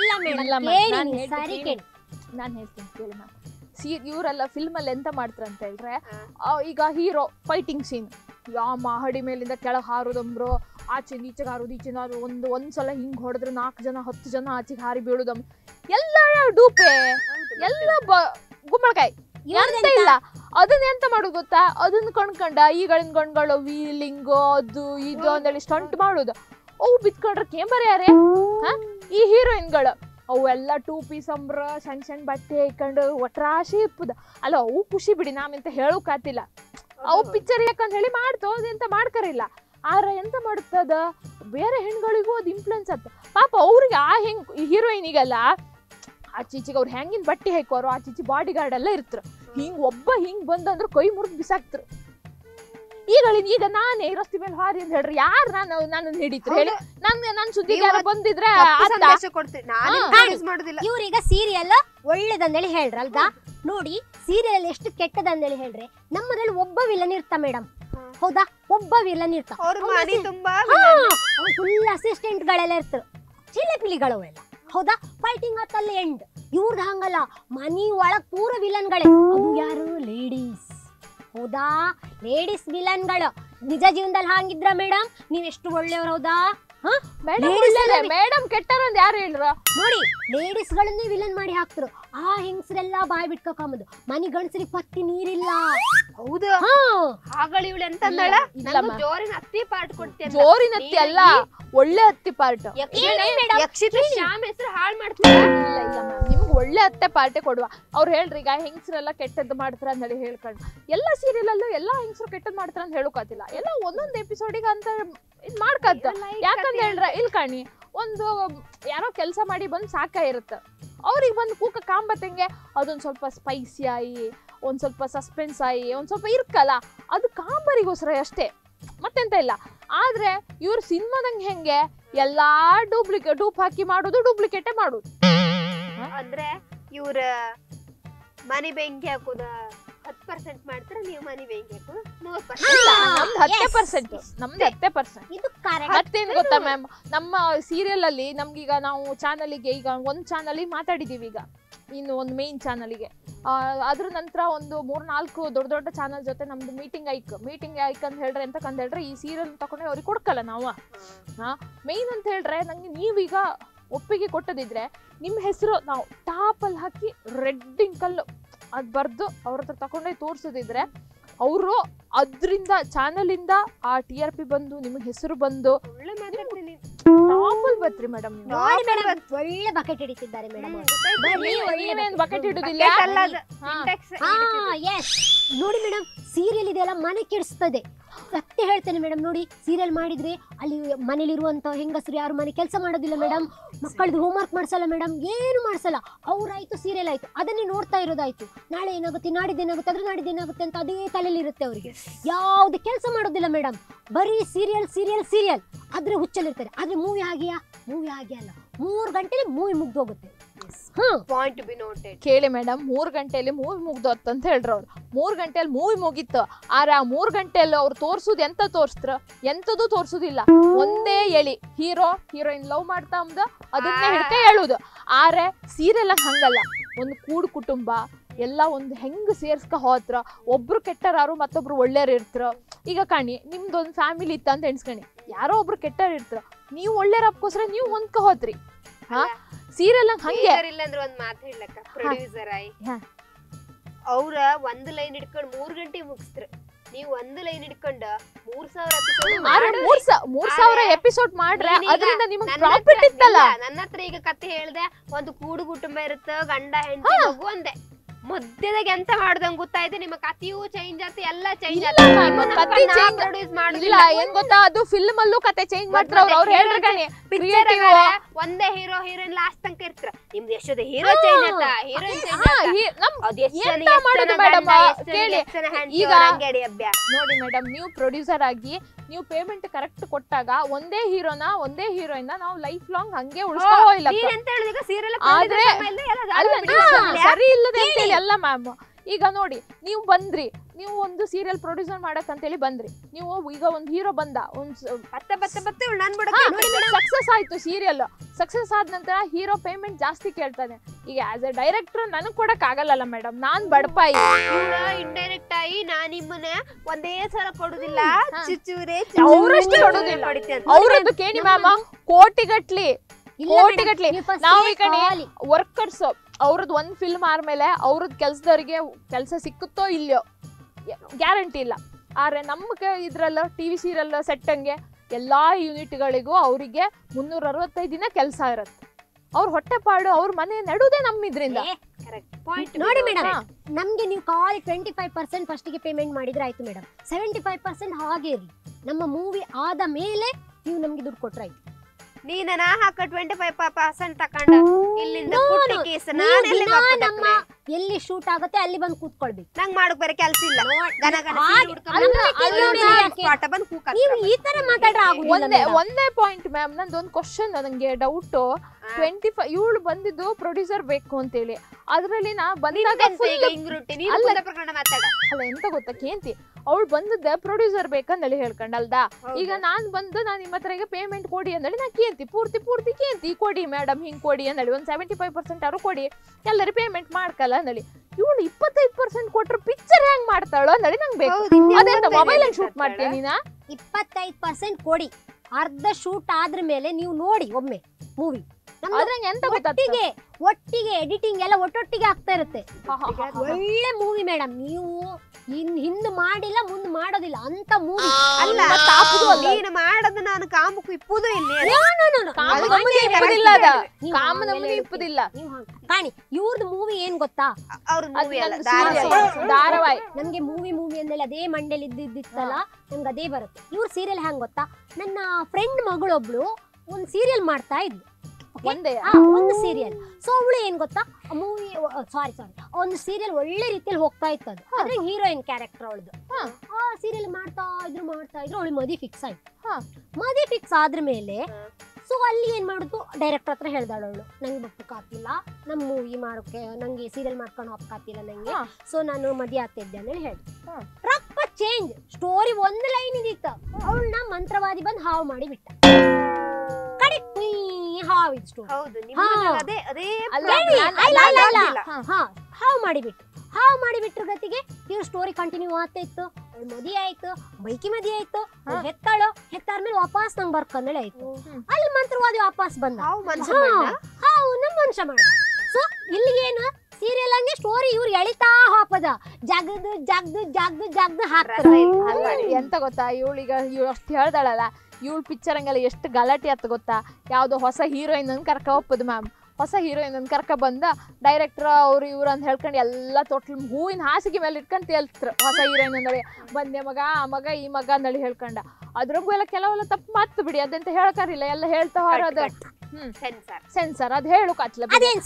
ನಾನ್ ಹೇಳ್ತೀನಿ ಕೇಳಿ ಮ್ಯಾಮ್. ಸಿ ಇವರೆಲ್ಲ ಫಿಲ್ಮ್ ಅಲ್ಲಿ ಎಂತ ಮಾಡ್ತಾರೆ ಅಂತ ಹೇಳಿದ್ರೆ ಈಗ ಹೀರೋ ಫೈಟಿಂಗ್ ಸೀನ್ ಯಾ ಮಹಡಿ ಮೇಲಿಂದ ಕೆಳಗೆ ಹಾರೋದಂಬ್ರು ಆಚೆ ಈಚೆಗೆ ಹಾರೋದು ಈಚೆಗೆ ಹಾರೋದು ಒಂದು ಒಂದ್ಸಲ ಹಿಂಗ್ ಹೊಡೆದ್ರೆ ನಾಲ್ಕು ಜನ ಹತ್ತು ಜನ ಆಚೆಗೆ ಹಾರಿ ಬೀಳುದಮ್ ಎಲ್ಲ ಡೂಪೆ ಎಲ್ಲ ಗುಮ್ಮಳಕಾಯಿ ಎಂತ ಇಲ್ಲ. ಅದನ್ನ ಎಂತ ಮಾಡೋದು ಗೊತ್ತಾ ಅದನ್ನ ಕಣ್ಕಂಡ ಈಗಳಿನ ಗಣ್ಗಳು ವೀಲಿಂಗು ಅದು ಇದು ಅಂದೇಳಿ ಸ್ಟಂಟ್ ಮಾಡೋದು. ಅವು ಬಿತ್ಕೊಂಡ್ರೆ ಕೇಂಬರ್ ಯಾರೇ ಈ ಹೀರೋಯಿನ್ಗಳು ಅವೆಲ್ಲ ಟೂ ಪೀಸ್ ಅಂಬ್ರ ಸಣ್ಣ ಸಣ್ಣ ಬಟ್ಟೆ ಹಾಕೊಂಡು ಒಟ್ರಾಶಿ ಇಪ್ಪದ ಅಲ್ಲ ಅವು ಖುಷಿ ಬಿಡಿ ನಾವೆಂತ ಹೇಳೋಕಾತಿಲ್ಲ. ಅವು ಪಿಕ್ಚರ್ ಯಾಕಂತ ಹೇಳಿ ಮಾಡ್ತೋ ಅದೆಂತ ಮಾಡ್ಕರಿಲ್ಲ. ಆದ್ರೆ ಎಂತ ಮಾಡುತ್ತದ ಬೇರೆ ಹೆಣ್ಗಳಿಗೂ ಅದು ಇನ್ಫ್ಲುಯೆನ್ಸ್ ಆಗ್ತದೆ ಪಾಪ ಅವ್ರಿಗೆ. ಆ ಹೆಂಗ್ ಹೀರೋಯಿನಿಗೆಲ್ಲ ಆಚೀಚಿಗೆ ಅವ್ರು ಹೆಂಗಿನ ಬಟ್ಟೆ ಹಾಕೋರು ಆಚೀಚಿ ಬಾಡಿ ಗಾರ್ಡ್ ಎಲ್ಲ ಇರ್ತರು. ಹಿಂಗ್ ಒಬ್ಬ ಹಿಂಗ್ ಬಂದಂದ್ರೆ ಕೈ ಮುರಿದು ಬಿಸಾಕ್ತರು. ಈಗ ಈಗ ನಾನೇ ರಸ್ತೆ ಮೇಲೆ ಹಾರಿ ಅಂತ ಹೇಳ್ರಿ ಯಾರು ನಾನು ನಾನು ಹಿಡಿತ್ರು ಹೇಳಿ ನನ್ ನನ್ ಸುದ್ದಿಗೆ ಯಾರು ಬಂದಿದ್ರೆ ಇವ್ರೀಗ ಸೀರಿಯಲ್ ಒಳ್ಳೇದಂದೇಳಿ ಹೇಳ್ರಲ್ಗ ನೋಡಿ ಸೀರಿಯಲ್ ಎಷ್ಟು ಕೆಟ್ಟದಂದೇಳಿ ಹೇಳ್ರಿ ನಮ್ಮದ್ರಲ್ಲಿ ಒಬ್ಬ ವಿಲನ್ ಇರ್ತ ಮೇಡಮ್ ಹೌದಾ? ಒಬ್ಬ ವಿಲನ್ ಇರ್ತಾವ, ಅವ್ರ ಮನಿ ತುಂಬಾ ಫುಲ್ ಅಸಿಸ್ಟೆಂಟ್ ಗಳೆಲ್ಲ ಇರ್ತಾರೆ, ಚಿಲಿಪಿಲಿಗಳು ಎಲ್ಲ. ಹೌದಾ? ಫೈಟಿಂಗ್ ಆತಲ್ಲಿ ಎಂಡ್. ಇವ್ರದ್ದು ಹಂಗಲ್ಲ, ಮನಿ ಒಳಗ್ ಪೂರ ವಿಲನ್ಗಳೇ. ಅದು ಯಾರು? ಲೇಡೀಸ್. ಹೌದಾ? ಲೇಡೀಸ್ ವಿಲನ್ಗಳು. ನಿಜ ಜೀವನದಲ್ಲಿ ಹಾಂಗಿದ್ರ ಮೇಡಮ್? ನೀವ್ ಎಷ್ಟು ಒಳ್ಳೆಯವ್ರು. ಹೌದಾ? ಮೇಡಮ್ ಕೆಟ್ಟಾರ ಅಂತ ಯಾರು ಹೇಳ್ರ? ನೋಡಿ, ಲೇಡೀಸ್ ಗಳನ್ನೇ ವಿಲನ್ ಮಾಡಿ ಹಾಕ್ತರು. ಆ ಹೆಂಗಸರೆಲ್ಲ ಬಾಯ್ ಬಿಟ್ಕೋಕಾಮದು. ಮನಿ ಗಂಡಸರಿಗೆ ಪತ್ತಿ ನೀರಿಲ್ಲ. ಹೌದು. ಹಾಗಳು ಇವಳು ಎಂತ ಜೋರಿನ ಹತ್ತಿ ಪಾರ್ಟ್ ಕೊಡ್ತೇನೆ. ಜೋರಿನ ಹತ್ತಿ ಅಲ್ಲ, ಒಳ್ಳೆ ಹತ್ತಿ ಪಾರ್ಟ್. ಯಕ್ಷಿತ ಶ್ಯಾಮ್ ಹೆಸರು ಹಾಳು ಮಾಡ್ತಾರೆ. ಇಲ್ಲ ಇಲ್ಲ ಮ್ಯಾಮ್, ನಿಮ್ಗೆ ಒಳ್ಳೆ ಹತ್ತೆ ಪಾರ್ಟೇ ಕೊಡುವ. ಅವ್ರು ಹೇಳ್ರಿ ಈಗ ಹೆಂಗಸರೆಲ್ಲ ಕೆಟ್ಟದ್ದು ಮಾಡ್ತಾರ ಅಂತ ಹೇಳಿ ಹೇಳ್ಕೊಂಡು ಎಲ್ಲ ಸೀರಿಯಲ್ ಅಲ್ಲೂ ಎಲ್ಲಾ ಹೆಂಗಸರು ಕೆಟ್ಟದ್ ಮಾಡ್ತಾರ ಅಂತ ಹೇಳೋಕಾತಿಲ್ಲ. ಎಲ್ಲ ಒಂದೊಂದು ಎಪಿಸೋಡಿಗೆ ಅಂತ ಇದ್ ಮಾಡ್ಕತ್ತ. ಯಾಕಂತ ಹೇಳ್ರ ಇಲ್ ಕಾಣಿ, ಒಂದು ಯಾರೋ ಕೆಲಸ ಮಾಡಿ ಬಂದು ಸಾಕ ಇರುತ್ತ, ಅವ್ರಿಗೆ ಬಂದು ಕೂಕ ಕಾಂಬತ್ತಂಗೆ ಅದೊಂದ್ ಸ್ವಲ್ಪ ಸ್ಪೈಸಿ ಆಗಿ, ಒಂದ್ ಸ್ವಲ್ಪ ಸಸ್ಪೆನ್ಸ್ ಆಗಿ, ಒಂದ್ ಸ್ವಲ್ಪ ಇರ್ಕಲ್ಲ, ಅದು ಕಾಂಬರಿಗೋಸ್ಕರ ಅಷ್ಟೇ, ಮತ್ತೆಂತ ಇಲ್ಲ. ಆದ್ರೆ ಇವ್ರ ಸಿನಿಮಾದಂಗೆ ಹೆಂಗೆ ಎಲ್ಲಾ ಡೂಪ್ಲಿಕೇಟ್ ಡೂಪ್ ಹಾಕಿ ಮಾಡೋದು, ಡೂಪ್ಲಿಕೇಟೇ ಮಾಡೋದು. ಅಂದ್ರೆ ಇವ್ರ ಮನಿ ಬೆಂಕಿ ಹಾಕೋದ ಹತ್ತು ಪರ್ಸೆಂಟ್ ಮಾಡ್ತಾರೆ, ನೀವು ಮನಿ ಬೆಂಕಿ ಹಾಕೋದು ನೂರು ಪರ್ಸೆಂಟ್. ನಮ್ದು ಹತ್ತೇ ಪರ್ಸೆಂಟ್ ನಮ್ದು ಹತ್ತೇ ಪರ್ಸೆಂಟ್ ಇದು ಕರೆಕ್ಟ್. ಮತ್ತೇನ್ ಗೊತ್ತಾ ಮ್ಯಾಮ್, ನಮ್ಮ ಸೀರಿಯಲ್ ಅಲ್ಲಿ ನಮ್ಗೀಗ ನಾವು ಚಾನಲ್ಗೆ ಈಗ ಒಂದ್ ಚಾನಲ್ ಮಾತಾಡಿದೀವಿ, ಈಗ ಇನ್ನು ಒಂದು ಮೇನ್ ಚಾನಲ್ಗೆ. ಅದ್ರ ನಂತರ ಒಂದು ಮೂರ್ ನಾಲ್ಕು ದೊಡ್ಡ ದೊಡ್ಡ ಚಾನಲ್ ಜೊತೆ ನಮ್ದು ಮೀಟಿಂಗ್ ಐಕ್ ಮೀಟಿಂಗ್ ಐಕ್ ಅಂತ ಹೇಳ್ರೆ ಎಂತಕ್ಕಂತ ಹೇಳ್ರೆ, ಈ ಸೀರಿಯಲ್ ತಕೊಂಡೆ ಅವ್ರಿಗೆ ಕೊಡ್ಕಲ್ಲ ನಾವು. ಹಾ, ಮೇನ್ ಅಂತ ಹೇಳ್ರೆ ನಂಗೆ ನೀವೀಗ ಒಪ್ಪಿಗೆ ಕೊಟ್ಟದಿದ್ರೆ ನಿಮ್ಮ ಹೆಸರು ನಾವು ಟಾಪಲ್ಲಿ ಹಾಕಿ ರೆಡ್ ಇಂಕಲ್ಲು ಅದು ಬರ್ದು ಅವ್ರ ಹತ್ರ ತಕೊಂಡೇ ತೋರ್ಸೋದಿದ್ರೆ, ಅವರು ಅದರಿಂದ ಚಾನಲಿಂದ ಆ ಟಿ ಆರ್ ಪಿ ಬಂದು ನಿಮಗೆ ಹೆಸರು ಬಂದು ಒಳ್ಳೆ ಮಾತಾಡ್ತೀನಿ. ಟಾಪಲ್ ಬತ್ರಿ ಮೇಡಮ್. ನೋಡಿ ಮೇಡಮ್, ಒಳ್ಳೆ ಬಕೆಟ್ ಹಿಡಿತಿದ್ದಾರೆ ಮೇಡಮ್. ನೀವೇನ್ ಬಕೆಟ್ ಹಿಡುದಿಲ್ಲ? ನೋಡಿ ಮೇಡಮ್, ಸೀರಿಯಲ್ ಇದೆಲ್ಲ ಮನೆ ಕೆಡಿಸ್ತದೆ. ಸತ್ಯ ಹೇಳ್ತೇನೆ ಮೇಡಮ್. ನೋಡಿ, ಸೀರಿಯಲ್ ಮಾಡಿದ್ರೆ ಅಲ್ಲಿ ಮನೇಲಿರುವಂತ ಹೆಂಗಸರು ಯಾರು ಮನೆ ಕೆಲಸ ಮಾಡೋದಿಲ್ಲ ಮೇಡಮ್, ಮಕ್ಕಳದು ಹೋಮ್ವರ್ಕ್ ಮಾಡ್ಸಲ್ಲ ಮೇಡಮ್, ಏನು ಮಾಡ್ಸಲ್ಲ. ಅವ್ರಾಯ್ತು ಸೀರಿಯಲ್ ಆಯ್ತು, ಅದನ್ನೇ ನೋಡ್ತಾ ಇರೋದಾಯ್ತು. ನಾಳೆ ಏನಾಗುತ್ತೆ, ನಾಡಿದ್ದೇನಾಗುತ್ತೆ, ಅದ್ರ ನಾಡಿದ್ದೇನಾಗುತ್ತೆ ಅಂತ ಅದೇ ತಲೆಯಲ್ಲಿ ಇರುತ್ತೆ ಅವರಿಗೆ. ಯಾವ್ದು ಕೆಲಸ ಮಾಡೋದಿಲ್ಲ ಮೇಡಮ್, ಬರೀ ಸೀರಿಯಲ್ ಸೀರಿಯಲ್ ಸೀರಿಯಲ್. ಆದ್ರೆ ಹುಚ್ಚಲ್ಲಿರ್ತಾರೆ. ಆದ್ರೆ ಮೂವಿ ಆಗಿಯಾ? ಮೂವಿ ಆಗಿ ಅಲ್ಲ, ಮೂರು ಗಂಟೆಲಿ ಮೂವಿ ಮುಗ್ದು ಹೋಗುತ್ತೆ. Point to be noted. ಕೇಳಿ ಮೇಡಮ್, ಮೂರ್ ಗಂಟೆಯಲ್ಲಿ ಮೂವಿ ಮುಗ್ದೋತ್ ಅಂತ ಹೇಳ್ರ ಅವ್ರು. ಮೂರ್ ಗಂಟೆಯಲ್ಲಿ ಮೂವಿ ಮುಗಿತ್ತು, ಆದ್ರೆ ಆ ಮೂರ್ ಗಂಟೆಯಲ್ಲಿ ಅವ್ರು ತೋರ್ಸುದು ಎಂತ ತೋರ್ಸ್ತ್ರ? ಎಂತದೂ ತೋರ್ಸುದಿಲ್ಲ. ಒಂದೇ ಎಳಿ ಹೀರೋ ಹೀರೋಯಿನ್ ಲವ್ ಮಾಡ್ತಾ ಅಂದ ಅದನ್ನೇ ಹಿಡ್ಕ ಹೇಳುದು. ಆದ್ರೆ ಸೀರಿಯಲ್ ಹಂಗಲ್ಲ, ಒಂದು ಕೂಡು ಕುಟುಂಬ ಎಲ್ಲ ಒಂದು ಹೆಂಗ್ ಸೇರ್ಸ್ಕ ಹೋತ್ರ, ಒಬ್ರು ಕೆಟ್ಟರಾರು ಮತ್ತೊಬ್ರು ಒಳ್ಳೆಯರು ಇರ್ತಾರ. ಈಗ ಕಾಣಿ, ನಿಮ್ದೊಂದು ಫ್ಯಾಮಿಲಿ ಇತ್ತ ಅಂತ ಎಣ್ಸ್ಕಣಿ, ಯಾರೋ ಒಬ್ರು ಕೆಟ್ಟರ್ ಇರ್ತಾರ, ನೀವು ಒಳ್ಳೆಯರಕ್ಕೋಸ್ಕರ ನೀವು ಹೊಂದ್ಕ ಹೋತ್ರಿ. ಹಾ, ಸೀರಿಯಲ್ ಹಂಗೆ ಇಲ್ಲ ಅಂದ್ರೆ ಒಂದ್ ಮಾತು ಹೇಳಕ್ಕ, ಪ್ರೊಡ್ಯೂಸರ್ ಆಯ್ ಅವ್ರ ಒಂದ್ ಲೈನ್ ಹಿಡ್ಕೊಂಡ್ ಮೂರ್ ಗಂಟೆ ಮುಗಿಸ್ತ್ರ, ನೀವು ಒಂದ್ ಲೈನ್ ಹಿಡ್ಕೊಂಡ ಮೂರ್ ಸಾವಿರ ಎಪಿಸೋಡ್ ಮೂರ್ ಸಾವಿರ ಎಪಿಸೋಡ್ ಮಾಡ್ರೆ ಅದರಿಂದ ನಿಮ್ಗೆ ಪ್ರಾಫಿಟ್ ಇತ್ತಲ್ಲ. ನನ್ನ ಹತ್ರ ಈಗ ಕತೆ ಹೇಳ್ದೆ, ಒಂದು ಕೂಡು ಕುಟುಂಬ ಇರುತ್ತ, ಗಂಡ ಹೆಂಡತಿ ಮಗು ಒಂದೇ, ಮಧ್ಯದಾಗ ಎಂತ ಮಾಡ್ದಂಗ್ ಗೊತ್ತಾಯ್ತು. ನಿಮ್ಮ ಕಥೆಯೂ ಚೇಂಜ್ ಆಯ್ತು, ಎಲ್ಲ ಚೇಂಜ್ ಆಯ್ತು. ಏನ್ ಗೊತ್ತಾ, ಅದು ಫಿಲ್ಮ್ ಅಲ್ಲೂ ಕತೆ ಚೇಂಜ್ ಮಾಡ್ತಾರ ಅವ್ರು. ಹೇಳ್ರಿ, ಒಂದೇ ಹೀರೋ ಹೀರೋಯಿನ್ ಲಾಸ್ಟ್ ತನಕ ಇರ್ತಾರ. ನಿಮ್ದು ಎಷ್ಟೊಂದು ಹೀರೋ ಚೇಂಜ್ ಆಯ್ತಾ, ಹೀರೋಯಿನ್ ನೋಡಿ ಮೇಡಮ್, ನೀವು ಪ್ರೊಡ್ಯೂಸರ್ ಆಗಿ ನೀವು ಪೇಮೆಂಟ್ ಕರೆಕ್ಟ್ ಕೊಟ್ಟಾಗ ಒಂದೇ ಹೀರೋನ ಒಂದೇ ಹೀರೋಯಿನ್ ನಾವು ಲೈಫ್ ಲಾಂಗ್ ಹಂಗೆ ಉಳಿಸ್ಕೊ ಹೋಗಿಲ್ಲ. ಸರಿ ಇಲ್ಲದೆ ಅಂತೇಳಿ ಅಲ್ಲ ಮ್ಯಾಮ್. ಈಗ ನೋಡಿ, ನೀವು ಬಂದ್ರಿ, ನೀವು ಒಂದು ಸೀರಿಯಲ್ ಪ್ರೊಡ್ಯೂಸರ್ ಮಾಡಕ್ ಅಂತೇಳಿ ಬಂದ್ರಿ, ನೀವು ಈಗ ಒಂದು ಹೀರೋ ಬಂದ, ಒಂದ್ ಬತ್ತ ಬತ್ತ ಬತ್ತ ಸಕ್ಸಸ್ ಆಯ್ತು ಸೀರಿಯಲ್. ಸಕ್ಸಸ್ ಆದ ನಂತರ ಹೀರೋ ಪೇಮೆಂಟ್ ಜಾಸ್ತಿ ಕೇಳ್ತಾನೆ. ಈಗ ಆಸ್ ಎ ಡೈರೆಕ್ಟರ್ ನನಗ್ ಕೊಡಕ್ ಆಗಲ್ಲ ಮೇಡಮ್, ನಾನ್ ಬಡಪಾಯಿ. ಇಂಡೈರೆಕ್ಟ್ ಆಗಿ ನಾ ನಿಮ್ಮನ್ನ ಒಂದೇ ಸಲ ಕೊಡುದಿಲ್ಲ, ಚುಚ್ಚೂರೇ ಅವರಷ್ಟು ಕೊಡುದಿಲ್ಲ. ಅವ್ರದ್ದು ಕೇಳಿ ಮ್ಯಾಮ್, ಕೋಟಿಗಟ್ಲಿ ಕೋಟಿಗಟ್ಲಿ. ನಾವ್ ಈ ಕಡೆ ವರ್ಕರ್ಸ್ ಅವ್ರದ್ದು ಒಂದ್ ಫಿಲ್ಮ್ ಆದ್ಮೇಲೆ ಅವ್ರದ್ದು ಕೆಲ್ಸದವ್ರಿಗೆ ಕೆಲ್ಸ ಸಿಕ್ಕುತ್ತೋ ಇಲ್ಲೋ ಗ್ಯಾರಂಟಿ ಇಲ್ಲ. ಆದ್ರೆ ನಮ್ಗೆ ಇದ್ರಲ್ಲ ಟಿವಿ ಸೀರಿಯಲ್ ಸೆಟ್ ಹಂಗೆ ಎಲ್ಲಾ ಯೂನಿಟ್ಗಳಿಗೂ ಅವರಿಗೆ ಮುನ್ನೂರ ಅರವತ್ತೈದು ದಿನ ಕೆಲಸ ಇರತ್ತೆ. ಅವ್ರ ಹೊಟ್ಟೆಪಾಡು ಅವ್ರ ಮನೆ ನಡುವುದೇ ನಮ್ಮಿದ್ರಿಂದ. ನೋಡಿ ಮೇಡಮ್, ನಮ್ಗೆ ನೀವು call twenty five percent first ಗೆ ಪೇಮೆಂಟ್ ಮಾಡಿದ್ರೆ ಆಯ್ತು ಮೇಡಮ್. ಸೆವೆಂಟಿ ಫೈವ್ ಪರ್ಸೆಂಟ್ ಹಾಗೆ ಇರಿ, ನಮ್ಮ ಮೂವಿ ಆದ ಮೇಲೆ ನೀವು ನಮ್ಗೆ ದುಡ್ಡು ಕೊಟ್ರೆ ಆಯ್ತು. ನೀನ ನಾ ಹಾಕ ಟ್ವೆಂಟಿ ಫೈವ್ ಪರ್ಸೆಂಟ್ ತಕೊಂಡ ಇಲ್ಲಿಂದ ನಮ್ಮ ಎಲ್ಲಿ ಶೂಟ್ ಆಗುತ್ತೆ ಅಲ್ಲಿ ಬಂದು ಕೂತ್ಕೊಳ್ಬೇಕು. ನಂಗ್ ಮಾಡಕ್ ಬೇರೆ ಕೆಲ್ಸ ಇಲ್ಲ. ಗನ ಗನ ಬಂದು ಕೂಕ. ನೀವು ಈ ತರ ಮಾತಾಡ್ರೆ ಆಗುದಿಲ್ಲ. ಒಂದೇ ಒಂದೇ ಪಾಯಿಂಟ್ ಮ್ಯಾಮ್, ನಂದೊಂದು ಕ್ವಶನ್ ನಂಗೆ ಡೌಟ್. ಟ್ವೆಂಟಿ ಫೈವ್ ಇವಳು ಬಂದಿದ್ದು ಪ್ರೊಡ್ಯೂಸರ್ ಬೇಕು ಅಂತೇಳಿ, ಅದ್ರಲ್ಲಿ ನಾ ಬಂದಾಗ ಅಲ್ಲ ಎಂತ ಗೊತ್ತಾ ಕೇಂತಿ, ಅವಳು ಬಂದದ್ದ ಪ್ರೊಡ್ಯೂಸರ್ ಬೇಕಂದೇಳಿ ಹೇಳ್ಕೊಂಡಲ್ದಾ. ಈಗ ನಾನ್ ಬಂದು ನಾನ್ ನಿಮ್ಮ ಹತ್ರ ಈಗ ಪೇಮೆಂಟ್ ಕೊಡಿ ಅಂದೇಳಿ ನಾ ಕೇಂತಿ ಪೂರ್ತಿ ಪೂರ್ತಿ ಕೇಂತಿ ಕೊಡಿ ಮೇಡಮ್ ಹಿಂಗ್ ಕೊಡಿ ಅಂದೇಳಿ ಒಂದ್ ಸೆವೆಂಟಿ ಫೈವ್ ಪರ್ಸೆಂಟ್ ಅವ್ರು ಕೊಡಿ ಎಲ್ಲರೂ ಪೇಮೆಂಟ್ ಮಾಡ್ಕಲ್ಲ ಅಂದೇಳಿ. ಇವಳು ಇಪ್ಪತ್ತೈದು ಪರ್ಸೆಂಟ್ ಕೊಟ್ರೆ ಪಿಕ್ಚರ್ ಹೆಂಗ್ ಮಾಡ್ತಾಳು ಅಂದೇಳಿ ನಂಗೆ ಬೇಕು. ಅದೆಂತ ಮೊಬೈಲ್ ಅಲ್ಲಿ ಶೂಟ್ ಮಾಡ್ತೀಯ ನೀನಾ? ಇಪ್ಪತ್ತೈದು ಪರ್ಸೆಂಟ್ ಕೊಡಿ, ಅರ್ಧ ಶೂಟ್ ಆದ್ರ ಮೇಲೆ ನೀವು ನೋಡಿ ಒಮ್ಮೆ ಮೂವಿ. ಒಟ್ಟಿಗೆ ಒಟ್ಟಿಗೆ ಎಡಿಟಿಂಗ್ ಎಲ್ಲ ಒಟ್ಟೊಟ್ಟಿಗೆ ಆಗ್ತಾ ಇರುತ್ತೆ. ಒಳ್ಳೆ ಮೂವಿ ಮೇಡಮ್. ನೀವು ಹಿಂದ್ ಮಾಡಿಲ್ಲ ಮುಂದ್ ಮಾಡೋದಿಲ್ಲ ಅಂತ ಮೂವಿ ಅಲ್ಲ. ನೀನು ಮಾಡೋದು ನಾನು ಕಾಮಕ್ಕೂ ಇಪ್ಪುದು ಇಲ್ಲಿ ಕಾಣಿ. ಇವ್ರದ್ದು ಮೂವಿ ಏನ್ ಗೊತ್ತಾ, ಧಾರಾವಾಹಿ. ನಮ್ಗೆ ಮೂವಿ ಮೂವಿ ಅಂದೇಳಿ ಅದೇ ಮಂಡೇಲಿ ಇದ್ದಿತ್ತಲ್ಲ, ನಮ್ಗೆ ಅದೇ ಬರುತ್ತೆ. ಇವ್ರ ಸೀರಿಯಲ್ ಹೆಂಗ್ ಗೊತ್ತಾ, ನನ್ನ ಫ್ರೆಂಡ್ ಮಗಳೊಬ್ಳು ಒಂದ್ ಸೀರಿಯಲ್ ಮಾಡ್ತಾ ಇದ್ಲು, ಒಂದೇ ಒಂದು ಸೀರಿಯಲ್. ಸೊ ಅವಳು ಏನ್ ಗೊತ್ತಾ, ಮೂವಿ ಸಾರಿ ಸಾರಿ ಒಂದು ಸೀರಿಯಲ್ ಒಳ್ಳೆ ರೀತಿಯಲ್ಲಿ ಹೋಗ್ತಾ ಇತ್ತು. ಅದು ಅದ್ರ ಹೀರೋಯಿನ್ ಕ್ಯಾರೆಕ್ಟರ್ ಅವಳದು. ಆ ಸೀರಿಯಲ್ ಮಾಡ್ತಾ ಇದ್ರು ಮಾಡ್ತಾ ಇದ್ರು ಅವಳು ಮದಿ ಫಿಕ್ಸ್ ಆಯ್ತು. ಮದಿ ಫಿಕ್ಸ್ ಆದ್ರ ಮೇಲೆ ಸೊ ಅಲ್ಲಿ ಏನ್ ಮಾಡುದು, ಡೈರೆಕ್ಟರ್ ಹತ್ರ ಹೇಳ್ದಾಳು ಅವಳು, ನಂಗೆ ಬಪ್ಪಕ್ಕಾತಿಲ್ಲ ನಮ್ ಮೂವಿ ಮಾಡೋಕೆ, ನಂಗೆ ಸೀರಿಯಲ್ ಮಾಡ್ಕೊಂಡು ಹೋಗ್ಕಾತಿಲ್ಲ ನಂಗೆ, ಸೊ ನಾನು ಮದಿ ಆಗ್ತಿದ್ದೆ ಅಂತ ಹೇಳಿ ರಪ್ಪ ಚೇಂಜ್. ಸ್ಟೋರಿ ಒಂದು ಲೈನ್ ಇದಿತ್ತು, ಅವಳನ್ನ ಮಂತ್ರವಾದಿ ಬಂದು ಹಾವು ಮಾಡಿ ಬಿಟ್ಟ. ಕಡೆ ಹಾವಿದ್ ಸ್ಟೋರಿ ಹಾವು ಮಾಡಿಬಿಟ್ಟು ಹಾವು ಮಾಡಿಬಿಟ್ರ ಗತಿಗೆ ಇವ್ರ ಸ್ಟೋರಿ ಕಂಟಿನ್ಯೂ ಆಗ್ತಾ ಇತ್ತು. ಅವಳು ಮದಿ ಆಯ್ತು, ಬೈಕಿ ಮದಿ ಆಯ್ತು, ಹೆತ್ತಾಳು, ಹೆತ್ತಾದ್ಮೇಲೆ ವಾಪಸ್ ನಂಗೆ ಬರ್ಕಂದೇಳಿ ಆಯ್ತು. ಅಲ್ಲಿ ಮಂತ್ರವಾದಿ ವಾಪಸ್ ಬಂದ, ಹಾವು ನಮ್ ಮನುಷ್ಯ ಮಾಡ. ಸೊ ಇಲ್ಲಿಗೆ ಏನು ಸೀರಿಯಲ್ ಹಂಗೆ ಸ್ಟೋರಿ ಇವ್ರು ಎಳಿತಾ ಹಾಪದ, ಜಗದು ಜಗ್ದು ಜಗ್ದು ಜಗ್ದು ಹಾಕ್ತಾರೆ. ಎಂತ ಗೊತ್ತಾ, ಇವಳೀಗ ಇವ್ ಅಷ್ಟು ಹೇಳ್ದಾಳಲ್ಲ, ಇವಳು ಪಿಕ್ಚರ್ ಹಂಗೆಲ್ಲ ಎಷ್ಟು ಗಲಾಟೆ ಆತ ಗೊತ್ತಾ. ಯಾವುದೋ ಹೊಸ ಹೀರೋಯಿನ್ ಅನ್ನು ಕರ್ಕ ಹೋಗ್ಬೋದು ಮ್ಯಾಮ್, ಹೊಸ ಹೀರೋಯಿನ್ ಅನ್ನು ಕರ್ಕ ಬಂದ ಡೈರೆಕ್ಟರ್ ಅವ್ರು ಇವ್ರು ಅಂತ ಹೇಳ್ಕೊಂಡು ಎಲ್ಲ ತೊಟ್ಲು ಹೂವಿನ ಹಾಸಿಗೆ ಮೇಲೆ ಇಟ್ಕೊಂಡು ತೇಲ್ತ್ರ. ಹೊಸ ಹೀರೋಯಿನ್ ಅಂದಳಿ ಬಂದೆ ಮಗ ಆ ಮಗ ಈ ಮಗ ಅಂದಳಿ ಹೇಳ್ಕೊಂಡ. ಅದ್ರಾಗೂ ಎಲ್ಲ ಕೆಲವೆಲ್ಲ ತಪ್ಪು ಮಾತು ಬಿಡಿ, ಅದಂತ ಹೇಳ್ಕಾರಿಲ್ಲ, ಎಲ್ಲ ಹೇಳ್ತಾ ಹೊರದ ಹ್ಮ್ ಸೆನ್ಸರ್ ಅದ್ ಹೇಳು ಕತ್ಲ.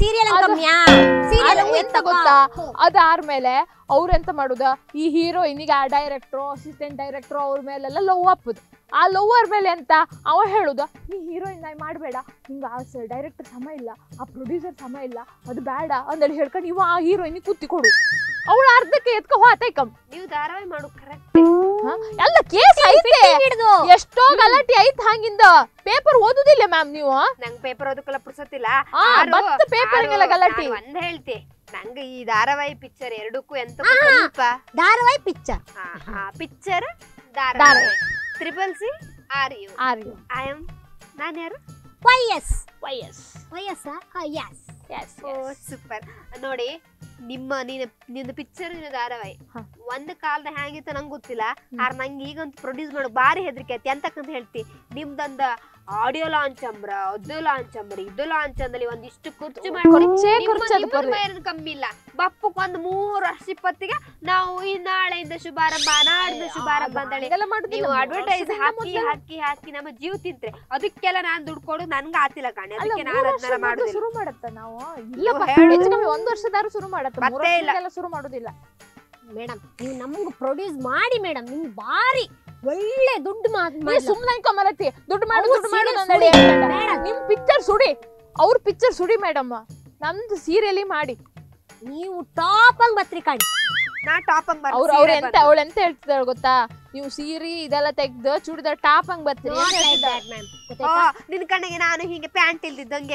ಎಂತ ಗೊತ್ತಾ, ಅದಾದ್ಮೇಲೆ ಅವ್ರೆಂತ ಮಾಡುದ, ಈ ಹೀರೋಯಿನಿಗೆ ಆ ಡೈರೆಕ್ಟ್ರು ಅಸಿಸ್ಟೆಂಟ್ ಡೈರೆಕ್ಟ್ರು ಅವ್ರ ಮೇಲೆಲ್ಲ ಲವ್ ಅಪ್ಪದು. ಆ ಲವ್ವರ್ ಮೇಲೆ ಅಂತ ಅವ ಹೇಳುದ, ನೀ ಹೀರೋಯಿನ್ ನಾಯಿ ಮಾಡಬೇಡ, ಹಿಂಗ ಆ ಡೈರೆಕ್ಟರ್ ಸಮ ಇಲ್ಲ, ಆ ಪ್ರೊಡ್ಯೂಸರ್ ಸಮ ಇಲ್ಲ, ಅದು ಬೇಡ ಅಂದೇಳಿ ಹೇಳ್ಕೊಂಡು ಇವ ಆ ಹೀರೋಯಿನ್ ಕುತ್ತಿ ಕೊಡು. ಅವಳು ಅರ್ಧಕ್ಕೆ ಎತ್ಕೊ ಹೋತೈಕಂ. ನೀವು ಧಾರಾವಾಹಿ ಮಾಡು ಕರೆಕ್ಟ್ ಎಲ್ಲ ಕೇಸ್ ಐತೆ, ಎಷ್ಟೋ ಗಲಾಟೆ ಐತ್ ಹಂಗಿಂದ. ಪೇಪರ್ ಓದುದಿಲ್ಲ ಮ್ಯಾಮ್ ನೀವು? ನಂಗೆ ಪೇಪರ್ ಓದಕ್ಕೆಲ್ಲ ಪುರ್ಸತ್ತಿಲ್ಲ. ಪೇಪರ್ ಗಲಾಟೆ ಒಂದ್ ಹೇಳ್ತಿ, ನಂಗೆ ಈ ಧಾರಾವಾಹಿ ಪಿಕ್ಚರ್ ಎರಡಕ್ಕೂ ಎಂತ ಧಾರಾವಾಹಿ ಪಿಕ್ಚರ್ ಪಿಕ್ಚರ್ ಧಾರಾವಾಹಿ triple C are you are you I am ನಾನು ಯಾರು why yes why yes why yes yes yes super. ನೋಡಿ ನಿಮ್ಮ ನೀನು ನಿಂದು ಪಿಕ್ಚರ್ ಧಾರಾವಾಹಿ ಒಂದ್ ಕಾಲದ ಹ್ಯಾಂಗಿತ್ತು ನಂಗೆ ಗೊತ್ತಿಲ್ಲ, ಆರ್ ನಂಗೆ ಈಗಂತೂ ಪ್ರೊಡ್ಯೂಸ್ ಮಾಡೋ ಬಾರಿ ಹೆದರಿಕೆ ಐತಿ. ಎಂತಕ್ಕಂತ ಹೇಳ್ತಿ, ನಿಮ್ದೊಂದ ಆಡಿಯೋ ಲಾಂಚ್ ಅಂಬ್ರ, ಅದು ಲಾಂಚ್ ಅಂಬ್ರಿ, ಇದು ಲಾಂಚ್ ಅಂದಲ್ಲಿ ಒಂದಿಷ್ಟು ಖರ್ಚು ಮಾಡಿ ಕಮ್ಮಿ ಇಲ್ಲ. ಬಪ್ಪಕ್ ಒಂದ್ ಮೂರ್ ವರ್ಷ ಇಪ್ಪತ್ತಿಗೆ ನಾವು ಈ ನಾಳೆಯಿಂದ ಶುಭಾರಂಭ ನಾಡಿನ ಶುಭಾರಂಭ ಅಂತೇಳಿ ನೀವು ಅಡ್ವರ್ಟೈಸ್ ಹಾಕಿ ಹಾಕಿ ಹಾಕಿ ನಮ್ಮ ಜೀವ ತಿಂತ್ರೆ ಅದಕ್ಕೆಲ್ಲ ನಾನ್ ದುಡ್ಡು ಕೊಡು ನನ್ಗೆ ಆತಿಲ್ಲ ಕಾಣಿ. ಅದಕ್ಕೆ ನಾನು ಅದನ್ನ ಮಾಡುದಿಲ್ಲ. ಶುರು ಮಾಡತ್ತ ನಾವು ಒಂದ್ ವರ್ಷದಾರು ಶುರು ಮಾಡತ್ತ, ಮತ್ತೆ ಇಲ್ಲ ಶುರು ಮಾಡುದಿಲ್ಲ. ಮೇಡಮ್ ನೀವು ನಮ್ಗೆ ಪ್ರೊಡ್ಯೂಸ್ ಮಾಡಿ ಮೇಡಮ್, ನಿಮ್ಗೆ ಬಾರಿ ಒಳ್ಳೆ ದುಡ್ಡು ಸುಮ್ನೆ ಕಮಲತಿ ದುಡ್ಡು ಮಾಡು ದುಡ್ಡು ಮಾಡು ನಿಮ್ ಪಿಕ್ಚರ್ ಸುಡಿ, ಅವ್ರ ಪಿಕ್ಚರ್ ಸುಡಿ ಮೇಡಮ್, ನಮ್ದು ಸೀರಿಯಲಿ ಮಾಡಿ. ನೀವು ಟಾಪ್ ಅಂಗ್ ಬತ್ರಿ ಕಾಣಿ. ನಾ ಟಾಪ್ ಅಂಗ್ ಅವ್ರ ಅವ್ರ ಎಂತ ಅವಳ ಎಂತ ಹೇಳ್ತಿದಾಳ ಗೊತ್ತಾ, ನೀವು ಸೀರೆ ಇದೆಲ್ಲ ತೆಗ್ದು ಚೂಡಿದಾರ ಟಾಪ್ ಅಂಗ್ ಬರ್ತೀರಿ. ನಿನ್ ಕಣ್ಣಿಗೆ ನಾನು ಹೀಗೆ ಪ್ಯಾಂಟ್ ಇಲ್ದಿದ್ದಂಗೆ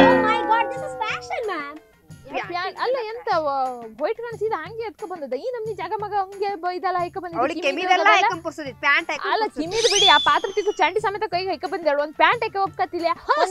ಅಲ್ಲ ಎಂತ ವೈಟ್ ಕಾಣಿಸಿದ ಹಂಗೆ ಎತ್ಕೊ ಬಂದದ ಈ ನಮ್ನಿ ಜಾಗ ಮಗ ಹಂಗೆ ಇದೆಲ್ಲ ಹೈಕ ಬಂದಿದ್ದ. ಅಲ್ಲ ಕಿಮಿದ್ ಬಿಡಿ, ಆ ಪಾತ್ರ ತಿಕ್ಕು ಚಂಡಿ ಸಮೇತ ಕೈಗೆ ಹೈಕ ಬಂದೇಳು, ಒಂದ್ ಪ್ಯಾಂಟ್ ಹೈಕ ಒಪ್ಕತಿಲ್ಲ.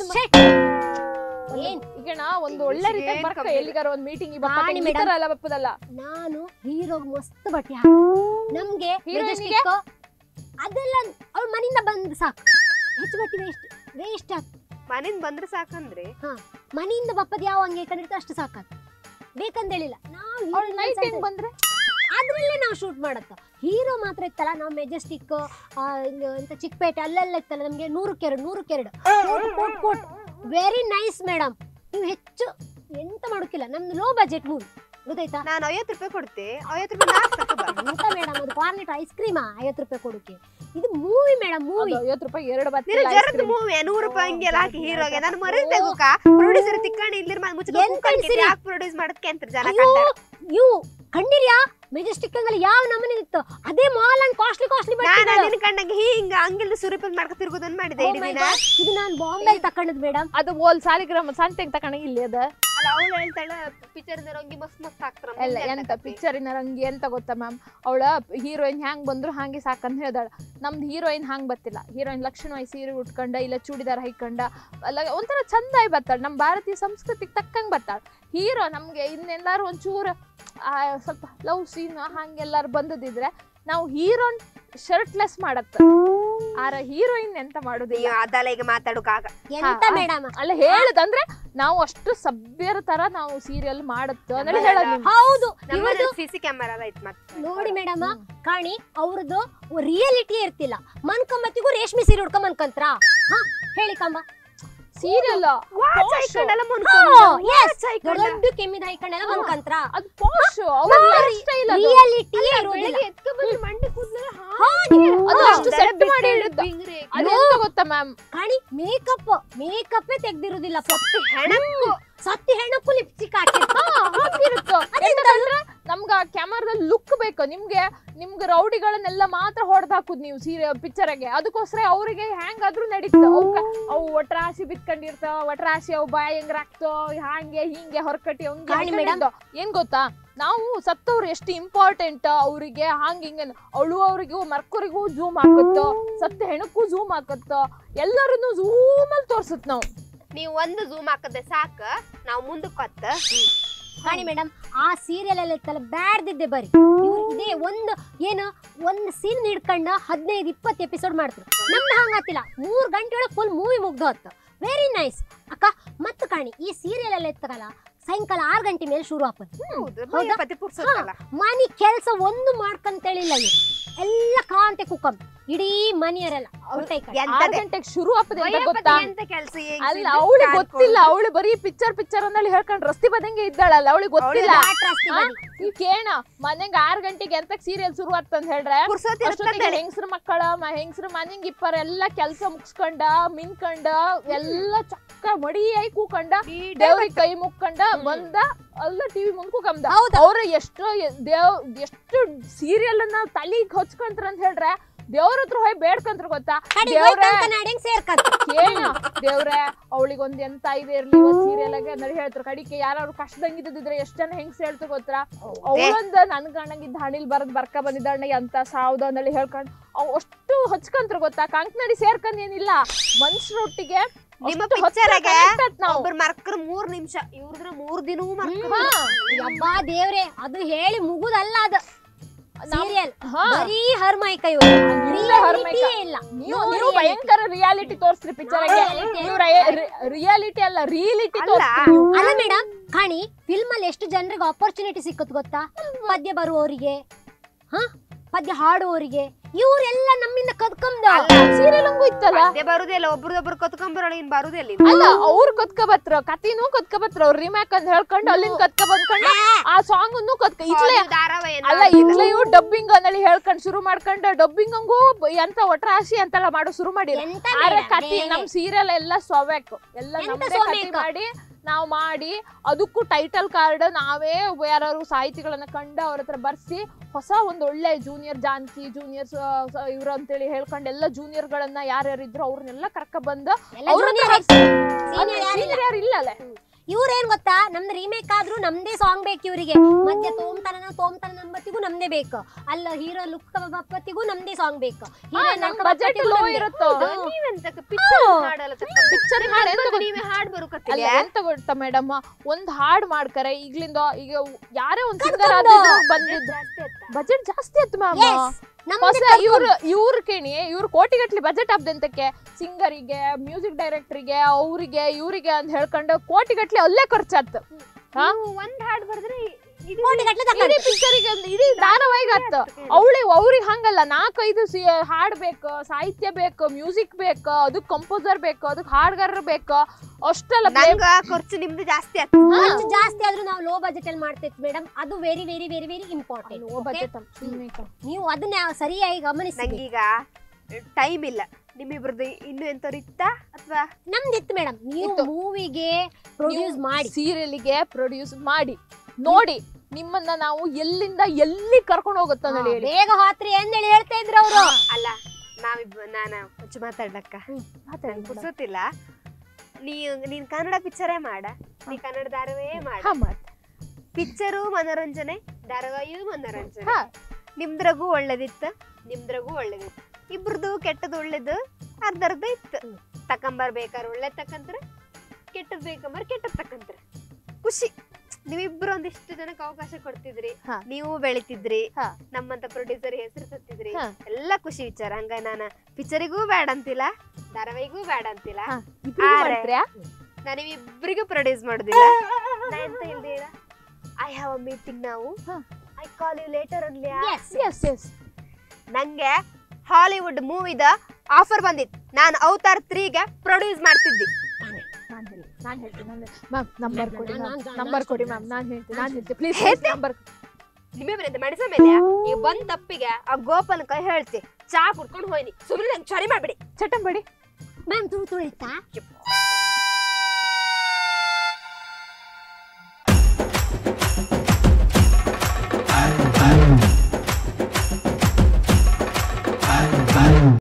ಈಗ ನಾ ಒಂದು ಒಳ್ಳೆ ರೀತಿ ಬರ್ಕ ಎಲ್ಲಿಗಾರ ಒಂದ್ ಮೀಟಿಂಗ್ ಎಲ್ಲ ಬಪ್ಪದಲ್ಲ. ನಾನು ಹೀರೋಗ್ ಮಸ್ತ್ ಬಟ್ಟೆ ನಮ್ಗೆ ಅದೆಲ್ಲ ಅವ್ಳ ಮನಿಂದ ಬಂದ್ ಸಾಕು, ಹೆಚ್ಚು ಬಟ್ಟೆ ವೇಸ್ಟ್ ವೇಸ್ಟ್ ಆಗ್ತದೆ. ಮನಿಂದ ಬಂದ್ರೆ ಸಾಕಂದ್ರೆ ಮನಿಯಿಂದ ಬಪ್ಪದ ಯಾವ ಹಂಗೆ ಕಂಡಿರ್ತ ಅಷ್ಟು ಸಾಕಾತ್, ಬೇಕಂದೇಳಿಲ್ಲ. ನಾವು ಬಂದ್ರೆ ಅದ್ರಲ್ಲೇ ನಾವು ಶೂಟ್ ಮಾಡತ್ತ. ಹೀರೋ ಮಾತ್ರ ಇತ್ತಲ್ಲ, ನಾವು ಮೆಜೆಸ್ಟಿಕ್ ಎಂತ ಚಿಕ್ಕಪೇಟೆ ಅಲ್ಲೆಲ್ಲ ಇತ್ತಲ್ಲ, ನಮ್ಗೆ ನೂರಕ್ಕೆ ಎರಡು ನೂರಕ್ಕೆ ಎರಡು ಕೋಟ್ ಕೋಟ್ ವೆರಿ ನೈಸ್ ಮೇಡಮ್. ನೀವು ಹೆಚ್ಚು ಎಂತ ಮಾಡೋಕ್ಕಿಲ್ಲ, ನಮ್ದು ಲೋ ಬಜೆಟ್ ಮೂವಿ ಗೊತ್ತಾಯ್ತಾ? ನಾನು ಐವತ್ತು ರೂಪಾಯಿ ಕೊಡ್ತೆ, ಐವತ್ತು ರೂಪಾಯಿ ನಾಲ್ಕು ತಕೋ ಬಾ. ಎಂತ ಮೇಡಮ್ ಅದು ಕಾರ್ನೆಟ್ ಐಸ್ ಕ್ರೀಮಾ ಐವತ್ತು ರೂಪಾಯಿ ಕೊಡೋಕೆ? ಇದು ಮೂವಿ ಮೇಡಮ್, ಮೂವಿ. ಐವತ್ತು ರೂಪಾಯಿ ಎರಡು ನೀನು ಬತ್ತಿಲ್ಲ ಜರದ್ ಮೂವಿ ನೂರು ರೂಪಾಯಿ ಹಂಗೆಲ್ಲ ಹಾಕಿ ಹೀರೋಗೆ ನಾನು ಮರಿದೆ ಗುಕ ಪ್ರೊಡ್ಯೂಸರ್ ತಿಕ್ಕಣಿ ಇಲ್ಲಿರ್ ಮಾಡಿ ಮುಚ್ಚ ಎಂತ ಅನ್ಸಿರಿ? ಯಾಕೆ ಪ್ರೊಡ್ಯೂಸ್ ಮಾಡಕ್ಕೆ ಅಂತ ಜನ ಅಯ್ಯೋ, ಕಂಡಾರ. ಇವು ಕಂಡಿರ್ಯಾ ಮೆಜೆಸ್ಟಿಕ್ ಅಲ್ಲಿ ಯಾವ ನಮೂನೆ ಇತ್ತು ಅದೇ ಮಾಲ್ ಅಂಡ್ ಕಾಸ್ಟ್ಲಿ ಕಾಸ್ಟ್ಲಿ ನಾನು ಅದನ್ನ ಕಂಡಂಗೆ ಹಿಂಗ ಹಂಗಿಲ್ದ ಸುರಿಪದ್ ಮಾಡ್ಕೊ ತಿರ್ಗೋದನ್ನ ಮಾಡಿದೆ ಇಡೀ ದಿನ. ಇದು ನಾನು ಬಾಂಬೆ ತಕೊಂಡದ್ ಮೇಡಮ್. ಅದು ಓಲ್ ಸಾಲಿಗ್ರಾಮ ಸಂತೆಗೆ ತಕೊಂಡ ಇಲ್ಲಿ ಅದ ಅಲ್ಲ ಅವಳು ಹೇಳ್ತಾಳ ಪಿಕ್ಚರ್ ರಂಗಿ ಮಸ್ತ್ ಮಸ್ತ್ ಹಾಕ್ತಾರ. ಎಲ್ಲ ಎಂತ ಪಿಕ್ಚರಿನ ರಂಗಿ ಎಂತ ಗೊತ್ತಾ ಮ್ಯಾಮ್, ಅವಳ ಹೀರೋಯಿನ್ ಹ್ಯಾಂಗ್ ಬಂದ್ರು ಹಾಗೆ ಸಾಕಂತ ಹೇಳ್ದಾಳ. ನಮ್ದು ಹೀರೋಯಿನ್ ಹಾಂಗ್ ಬತ್ತಿಲ್ಲ. ಹೀರೋಯಿನ್ ಲಕ್ಷಣವಾಗಿ ಸೀರೆ ಉಟ್ಕೊಂಡ ಇಲ್ಲ ಚೂಡಿದಾರ ಹೈಕೊಂಡ ಅಲ್ಲ ಒಂಥರ ಚಂದಾಗಿ ಬರ್ತಾಳ. ನಮ್ಮ ಭಾರತೀಯ ಸಂಸ್ಕೃತಿಗೆ ತಕ್ಕಂಗೆ ಬರ್ತಾಳ. ಹೀರೋ ನಮ್ಗೆ ಇನ್ನೆಲ್ಲಾರು ಒಂಚೂರು ಸ್ವಲ್ಪ ಲವ್ ಸೀನ್ ಹಂಗೆಲ್ಲಾರು ಬಂದದಿದ್ರೆ ನಾವು ಹೀರೋನ್ ಶರ್ಟ್ಲೆಸ್ ಮಾಡತ್ತ, ಆರ ಹೀರೋಯಿನ್ ಎಂತ ಮಾಡುದಿಲ್ಲ. ಅದಲ್ಲ ಈಗ ಮಾತಾಡೋಕಾಗ ಎಂತ ಮೇಡಮ್ ಅಲ್ಲ ಹೇಳದಂದ್ರೆ ನಾವು ಅಷ್ಟು ಸಭ್ಯರ ತರ ನಾವು ಸೀರಿಯಲ್ ಮಾಡುತ್ತ ಅಂದ್ರೆ ಹೇಳೋದು. ಹೌದು, ನಮ್ಮಲ್ಲಿ ಸಿಸಿ ಕ್ಯಾಮೆರಾ ಐತ್ ಮತ್ತೆ ನೋಡಿ ಮೇಡಮ್ ಕಾಣಿ ಅವ್ರದ್ದು ರಿಯಾಲಿಟಿ ಇರ್ತಿಲ್ಲ. ಮನ್ಕಂಬತ್ತಿಗೂ ರೇಷ್ಮೆ ಸೀರೆ ಉಡ್ಕೊಂಡ್ ಮನ್ಕಂತ್ರ ಹೇಳಿ ಕಂಬ ಸೀರಿಯಲ್ ವಾಚ್ ಐಕೊಂಡೆಲ್ಲ ದೊಡ್ಡ ಕೆಮ್ಮಿದ ಹೈಕೊಂಡೆಲ್ಲ ಮನ್ಕಂತ್ರ. ಅದು ಪೋಶ್ ಅವ್ರ ಲೈಫ್ ಸ್ಟೈಲ್ ಅದು. ರಿಯಾಲಿಟಿ ಇರೋದಿಲ್ಲ. ಎತ್ಕ ಬಂದು ಮಂಡಿ ಕೂದಲೆಲ್ಲ ಅದು ಅಷ್ಟು ಸೆಟ್ ಮಾಡಿ ಇಡುತ್ತ. ಅದೆಂತ ಗೊತ್ತಾ ಮ್ಯಾಮ್, ಕಾಣಿ ಮೇಕಪ್ ಮೇಕಪ್ ತೆಗ್ದಿರುದಿಲ್ಲ. ಹೆಣಕ್ಕು ಸತ್ತಿ ಹೆಣ್ಣಕ್ಕೂ ಲಿಪ್ಸ್ಟಿಕ್ ಹಾಕಿರ್ತ. ಎಂತಂದ್ರೆ ನಮ್ಗ ಕ್ಯಾಮರಾದಲ್ಲಿ ಲುಕ್ ಬೇಕು. ನಿಮ್ಗೆ ನಿಮ್ಗೆ ರೌಡಿಗಳನ್ನೆಲ್ಲ ಮಾತ್ರ ಹೊಡೆದ್ ಹಾಕುದ್ ನೀವು ಸೀರೆ ಪಿಕ್ಚರ್ಗೆ. ಅದಕ್ಕೋಸ್ಕರ ಅವ್ರಿಗೆ ಹೆಂಗಾದ್ರೂ ನಡೀತ. ಅವು ಒಟ್ರಾಶಿ ಬಿತ್ಕೊಂಡಿರ್ತಾವ, ಒಟ್ರಾಶಿ ಅವು ಬಾಯಿ ಹೆಂಗ್ರಾಕ್ತೋ ಹಾಂಗೆ ಹಿಂಗೆ ಹೊರಕಟ್ಟಿ ಹಂಗೆ. ಏನ್ ಗೊತ್ತಾ, ನಾವು ಸತ್ತವ್ರು ಎಷ್ಟು ಇಂಪಾರ್ಟೆಂಟ್ ಅವ್ರಿಗೆ ಹಂಗ ಹಿಂಗ ಅಳುವವ್ರಿಗೂ ಮರ್ಕರಿಗೂ ಜೂಮ್ ಹಾಕುತ್ತೋ, ಸತ್ತ ಹೆಣಕ್ಕೂ ಜೂಮ್ ಹಾಕುತ್ತೋ, ಎಲ್ಲರನ್ನು ಝೂಮ್ ಅಲ್ಲಿ ತೋರ್ಸತ್ ನಾವು. ನೀವು ಒಂದು ಝೂಮ್ ಹಾಕದೆ ಸಾಕ, ನಾವು ಮುಂದಕ್ಕೆ ಹತ್ತ ಕಾಣಿ ಮೇಡಮ್ ಆ ಸೀರಿಯಲ್ ಎಲ್ಲ ಇತ್ತಲ್ಲ ಬ್ಯಾಡ್ದಿದ್ದೆ ಬರೀ ಇವ್ರು ಇದೇ ಒಂದು ಏನು ಒಂದು ಸೀನ್ ಹಿಡ್ಕೊಂಡ ಹದಿನೈದು ಇಪ್ಪತ್ತು ಎಪಿಸೋಡ್ ಮಾಡ್ತಾರೆ. ನಮ್ದು ಹಂಗಾತಿಲ್ಲ, ಮೂರ್ ಗಂಟೆ ಒಳಗೆ ಫುಲ್ ಮೂವಿ ಮುಗ್ದು ಹೊತ್ತು. ವೆರಿ ನೈಸ್ ಅಕ್ಕ. ಮತ್ತು ಕಾಣಿ ಈ ಸೀರಿಯಲ್ ಎಲ್ಲ ಇತ್ತಲ್ಲ ಸಾಯಂಕಾಲ ಆರು ಗಂಟೆ ಮೇಲೆ ಶುರು ಆಗ್ತದೆ. ಮನಿ ಕೆಲಸ ಒಂದು ಮಾಡ್ಕಂತೇಳಿಲ್ಲ ಇವ್ರು, ಎಲ್ಲ ಕಾಂತೆ ಕುಕ್ಕಂ ಇಡೀ ಮನೆಯವರೆಲ್ಲ ಆರು ಗಂಟೆಗೆ ಶುರು ಆಗ್ತದೆ ಅಂತ ಗೊತ್ತಾ? ಎಂತ ಕೆಲಸ ಅಲ್ಲ ಅವಳಿಗೆ ಗೊತ್ತಿಲ್ಲ. ಅವಳು ಬರೀ ಪಿಕ್ಚರ್ ಪಿಕ್ಚರ್ ಅಂದೇಳಿ ಹೇಳ್ಕೊಂಡು ರಸ್ತೆ ಬದಂಗೆ ಇದ್ದಾಳಲ್ಲ, ಅವಳಿಗೆ ಗೊತ್ತಿಲ್ಲ. ಈ ಕೇಣ ಮನೆಗೆ ಆರ್ ಗಂಟೆಗೆ ಎಂತ ಸೀರಿಯಲ್ ಶುರು ಆಗ್ತಂತ ಹೇಳ್ರೆ ಹೆಂಗಸ್ರ ಮಕ್ಕಳ ಹೆಂಗಸ್ರ ಮನೆಗ್ ಇಪ್ಪರ ಎಲ್ಲಾ ಕೆಲ್ಸ ಮುಗಿಸ್ಕೊಂಡ ಮಿನ್ಕೊಂಡ ಎಲ್ಲ ಚಕ್ಕ ಮಡಿಯಾಗಿ ಕೂಕೊಂಡ ದೇವ್ರಿಗೆ ಕೈ ಮುಕ್ಕೊಂಡ ಬಂದ ಅಲ್ಲ ಟಿವಿ ಮುಂದ್ ಕೂಕಂದ. ಅವ್ರ ಎಷ್ಟು ದೇವ್ ಎಷ್ಟು ಸೀರಿಯಲ್ ಅನ್ನ ತಲಿಗ್ ಹಚ್ಕೊಂತಾರ ಅಂತ ಹೇಳ್ರೆ ದೇವ್ರ ಹತ್ರ ಹೋಗಿ ಬೇಡ್ಕಂತ್ರ ಗೊತ್ತಾ? ದೇವ್ರೆ ಅವಳಿಗೆ ಒಂದ್ ಎಂತ ಇದೆ ಇರ್ಲಿ ಇವತ್ ಸೀರಿಯಲ್ ಆಗಿ ಅಂದ್ರೆ ಹೇಳ್ತಾರ. ಕಡಿಕೆ ಯಾರು ಕಷ್ಟದಂಗಿದ್ರೆ ಎಷ್ಟ್ ಜನ ಹೆಂಗ್ಸ್ ಹೇಳ್ತಾರ ಗೊತ್ತಾ? ಅವಳೊಂದ ನನ್ ಗಂಡಂಗಿದ್ದ ಹಣಿಲ್ ಬರದ್ ಬರ್ಕ ಬಂದಿದ್ದಾಳೆ ಅಂತ ಸಾವ್ದ ಅಂದೇಳಿ ಹೇಳ್ಕೊಂಡ್ ಅವ್ ಅಷ್ಟು ಹಚ್ಕಂತ್ರ ಗೊತ್ತಾ? ಕಂಕ್ನಡಿ ಸೇರ್ಕೊಂಡ್ ಏನಿಲ್ಲ ಮನ್ಸ್ರೊಟ್ಟಿಗೆ. ನಿಮ್ಮ ಪಿಕ್ಚರ್ ಒಬ್ರು ಮರ್ಕರ್ ಮೂರ್ ನಿಮಿಷ, ಇವ್ರದ್ರ ಮೂರ್ ದಿನವೂ ಯಬ್ಬಾ ದೇವ್ರೆ ಅದು ಹೇಳಿ ಮುಗುದಲ್ಲ. ಅದು ಸೀರಿಯಲ್ ಬರೀ ಹರ್ಮೈಕ ಇವರು ಇಲ್ಲ. ನೀವು ಭಯಂಕರ ರಿಯಾಲಿಟಿ ತೋರಿಸ್ರಿ ಪಿಕ್ಚರ್. ರಿಯಾಲಿಟಿ ಅಲ್ಲ ರಿಯಾಲಿಟಿ ಅಲ್ಲ ಮೇಡಮ್. ಕಾಣಿ ಫಿಲ್ಮ್ ಅಲ್ಲಿ ಎಷ್ಟು ಜನರಿಗೆ ಆಪರ್ಚುನಿಟಿ ಸಿಕ್ಕತ್ ಗೊತ್ತಾ? ಪದ್ಯ ಬರುವವರಿಗೆ, ಹ ಪದ್ಯ ಹಾಡುವವರಿಗೆ, ಇವರೆಲ್ಲ ನಮ್ಮಿಂದ ಕದ್ಕೊಂಡ ಸೀರಿಯಲ್ ಹಂಗೂ ಇತ್ತಲ್ಲ. ಬರುದಿಲ್ಲ, ಒಬ್ರದೊಬ್ರು ಕತ್ಕೊಂಬರೋಣ ಇನ್ ಬರುದಿಲ್ಲ. ಅಲ್ಲ ಅವ್ರು ಕತ್ಕ ಬತ್ರ ಕತಿನೂ ಕತ್ಕ ಬತ್ರ ಅವ್ರು ರಿಮ್ಯಾಕ್ ಅಂತ ಹೇಳ್ಕೊಂಡು ಅಲ್ಲಿಂದ ಕತ್ಕ ಬಂದ್ಕೊಂಡು ಆ ಸಾಂಗ್ ಅನ್ನು ಕತ್ಕ ಅಲ್ಲ ಇಟ್ಲ ಇವ್ ಡಬ್ಬಿಂಗ್ ಅಂದೇಳಿ ಹೇಳ್ಕೊಂಡ್ ಶುರು ಮಾಡ್ಕೊಂಡು ಡಬ್ಬಿಂಗ್ ಹಂಗೂ ಎಂತ ಒಟ್ರಾಶಿ ಅಂತೆಲ್ಲ ಮಾಡೋ ಶುರು ಮಾಡಿ. ಆದ್ರೆ ಕತಿ ನಮ್ ಸೀರಿಯಲ್ ಎಲ್ಲ ಸೊವ್ಯಾಕ್ ಎಲ್ಲ ನಮ್ದೇ ಕತಿ ಮಾಡಿ ನಾವ್ ಮಾಡಿ ಅದಕ್ಕೂ ಟೈಟಲ್ ಕಾರ್ಡ್ ನಾವೇ ಯಾರು ಸಾಹಿತಿಗಳನ್ನ ಕಂಡು ಅವ್ರ ಹತ್ರ ಬರ್ಸಿ ಹೊಸ ಒಂದ್ ಒಳ್ಳೆ ಜೂನಿಯರ್ ಜಾನ್ಕಿ ಜೂನಿಯರ್ಸ್ ಇವ್ರು ಅಂತೇಳಿ ಹೇಳ್ಕೊಂಡು ಎಲ್ಲ ಜೂನಿಯರ್ ಗಳನ್ನ ಯಾರ್ಯಾರು ಇದ್ರು ಅವ್ರನ್ನೆಲ್ಲ ಕರ್ಕ ಬಂದ ಇಲ್ಲಲ್ಲ. ಇವ್ರೇನ್ ಗೊತ್ತಾ, ನಮ್ದು ರೀಮೇಕ್ ಆದ್ರೂ ನಮ್ದೇ ಸಾಂಗ್ ಬೇಕು ಇವ್ರಿಗೆ. ಮಧ್ಯ ತೋಮ್ತನ ತೋಮ್ತನ ನಂಬತ್ತಿಗೂ ನಮ್ದೇ ಬೇಕು. ಅಲ್ಲ ಹೀರೋ ಲುಕ್ ಬಪ್ಪತ್ತಿಗೂ ನಮ್ದೇ ಸಾಂಗ್ ಬೇಕು. ಬಜೆಟ್ ಲೋ ಇರುತ್ತೋ ಎಂತ ಗೊತ್ತಾ ಮೇಡಮ್, ಒಂದ್ ಹಾಡ್ ಮಾಡ್ಕರೆ ಈಗ್ಲಿಂದ ಈಗ ಯಾರೇ ಒಂದ್ ಸಿಂಗರ್ ಬಂದಿದ್ದು ಬಜೆಟ್ ಜಾಸ್ತಿ ಆಯ್ತು ಮ್ಯಾಮ್. ಇವ್ರ ಇವ್ರ ಕೇಳಿ ಇವ್ರ ಕೋಟಿಗಟ್ಲಿ ಬಜೆಟ್ ಆಗ್ದಂತಕ್ಕೆ ಸಿಂಗರಿಗೆ ಮ್ಯೂಸಿಕ್ ಡೈರೆಕ್ಟರ್ಗೆ ಅವ್ರಿಗೆ ಇವ್ರಿಗೆ ಅಂತ ಹೇಳ್ಕೊಂಡು ಕೋಟಿಗಟ್ಲಿ ಅಲ್ಲೇ ಖರ್ಚಾತ್. ಒಂದ್ ಹಾಡ್ ಬರ್ದ್ರೆ ಕೋಟಿ ಗಟ್ಲೆ ತಕೊಂಡ್ರು. ಇಡೀ ಪಿಕ್ಚರಿಗೆ ಇಡೀ ಧಾರಾವಾಹಿಗೆ ಹತ್ತ ಅವಳಿ ಅವ್ರಿಗೆ ಹಂಗಲ್ಲ ನಾಲ್ಕೈದು ಹಾಡ್ ಬೇಕು, ಸಾಹಿತ್ಯ ಬೇಕು, ಮ್ಯೂಸಿಕ್ ಬೇಕು, ಅದಕ್ಕೆ ಕಂಪೋಸರ್ ಬೇಕು, ಅದಕ್ಕೆ ಹಾಡ್ಗಾರರು ಬೇಕು, ಅಷ್ಟೆಲ್ಲ ನಂಗ ಖರ್ಚು ನಿಮ್ದು ಜಾಸ್ತಿ ಆಯ್ತು. ಖರ್ಚು ಜಾಸ್ತಿ ಆದ್ರೂ ನಾವು ಲೋ ಬಜೆಟ್ ಅಲ್ಲಿ ಮಾಡ್ತೇವೆ ಮೇಡಮ್. ಅದು very very very very important. ನೀವು ಅದನ್ನ ಸರಿಯಾಗಿ ಗಮನಿಸಿ. ನಂಗೀಗ ಟೈಮ್ ಇಲ್ಲ. ನಿಮ್ಮಿಬ್ರದ್ದು ಇನ್ನು ಎಂತವ್ರು ಇತ್ತ ಅಥವಾ ನಮ್ದಿತ್ತು ಮೇಡಮ್. ನೀವು ಮೂವಿಗೆ ಪ್ರೊಡ್ಯೂಸ್ ಮಾಡಿ, ಸೀರಿಯಲ್ಗೆ ಪ್ರೊಡ್ಯೂಸ್ ಮಾಡಿ ನೋಡಿ ನಿಮ್ಮನ್ನ ನಾವು ಎಲ್ಲಿಂದ ಎಲ್ಲಿ ಕರ್ಕೊಂಡು ಹೋಗುತ್ತ ಹೇಳಿ ಬೇಗ ಹಾತ್ರಿ ಅಂದೇಳಿ ಹೇಳ್ತಾ ಇದ್ರು ಅವರು. ಅಲ್ಲ ನಾವಿಬ್ಬ ನಾನ ಹುಚ್ಚು ಮಾತಾಡ್ಲಕ್ಕ ಪುರ್ಸೊತ್ತಿಲ್ಲ. ನೀ ನೀನ್ ಕನ್ನಡ ಪಿಕ್ಚರೇ ಮಾಡ, ನೀ ಕನ್ನಡ ಧಾರಾವಾಹಿ ಮಾಡ. ಪಿಕ್ಚರು ಮನೋರಂಜನೆ, ಧಾರಾವಾಹಿಯೂ ಮನೋರಂಜನೆ. ನಿಮ್ದ್ರಾಗೂ ಒಳ್ಳೇದಿತ್ತು, ನಿಮ್ದ್ರಾಗೂ ಒಳ್ಳೇದಿತ್ತು. ಇಬ್ರದು ಕೆಟ್ಟದ್ ಒಳ್ಳೇದು ಅರ್ಧ ಅರ್ಧ ಇತ್ತು. ತಕೊಂಬರ್ಬೇಕಾರೆ ಒಳ್ಳೇದ್ ತಕ್ಕಂತ್ರ, ಕೆಟ್ಟದ್ ಬೇಕಂಬರ್ ಕೆಟ್ಟದ್ ತಕ್ಕಂತ್ರ. ಖುಷಿ. ನೀವಿಬ್ರು ಒಂದಿಷ್ಟು ಜನಕ್ಕೆ ಅವಕಾಶ ಕೊಡ್ತಿದ್ರಿ, ನೀವು ಬೆಳಿತಿದ್ರಿ, ನಮ್ಮಂತ ಪ್ರೊಡ್ಯೂಸರ್ ಹೆಸರು ತತ್ತಿದ್ರಿ, ಎಲ್ಲ ಖುಷಿ ವಿಚಾರ. ಹಂಗ ನಾನು ಪಿಕ್ಚರಿಗೂ ಬೇಡ ಅಂತಿಲ್ಲ, ಧಾರಾವಾಹಿಗೂ ಬೇಡ ಅಂತಿಲ್ಲ. ನಾನು ಇಬ್ರಿಗೂ ಪ್ರೊಡ್ಯೂಸ್ ಮಾಡುದಿಲ್ಲ. ನಾ ಎಂತ ಹೇಳ್ದೆ, ಐ ಹ್ಯಾವ್ ಅ ಮೀಟಿಂಗ್ ನಾವು, I call you later only. ನಂಗೆ ಹಾಲಿವುಡ್ ಮೂವಿದ ಆಫರ್ ಬಂದಿತ್ತು. ನಾನು ಅವತಾರ್ ತ್ರೀಗೆ ಪ್ರೊಡ್ಯೂಸ್ ಮಾಡ್ತಿದ್ದಿ. ನಾನು ಹೇಳ್ತೀನಿ ಮ್ಯಾಮ್, ನಂಬರ್ ಕೊಡಿ ನಂಬರ್ ಕೊಡಿ ಮ್ಯಾಮ್, ನಾನು ಹೇಳ್ತೀನಿ ನಾನು ಹೇಳ್ತೀನಿ ಪ್ಲೀಸ್ ನಂಬರ್. ನಿಮ್ಮಿಬ್ಬರಿಂದ ಮಾಡಿಸ ಮೇಲೆ ಈಗ ಬಂದ್ ತಪ್ಪಿಗೆ ಆ ಗೋಪನ್ ಕೈ ಹೇಳ್ತಿ ಚಾ ಕುಡ್ಕೊಂಡು ಹೋಯ್ನಿ. ಸುಮ್ಮನೆ ನಂಗೆ ಚಳಿ ಮಾಡ್ಬಿಡಿ. ಚಟಂಬಡಿ ಮ್ಯಾಮ್ ತುಳು ತುಳಿತಾ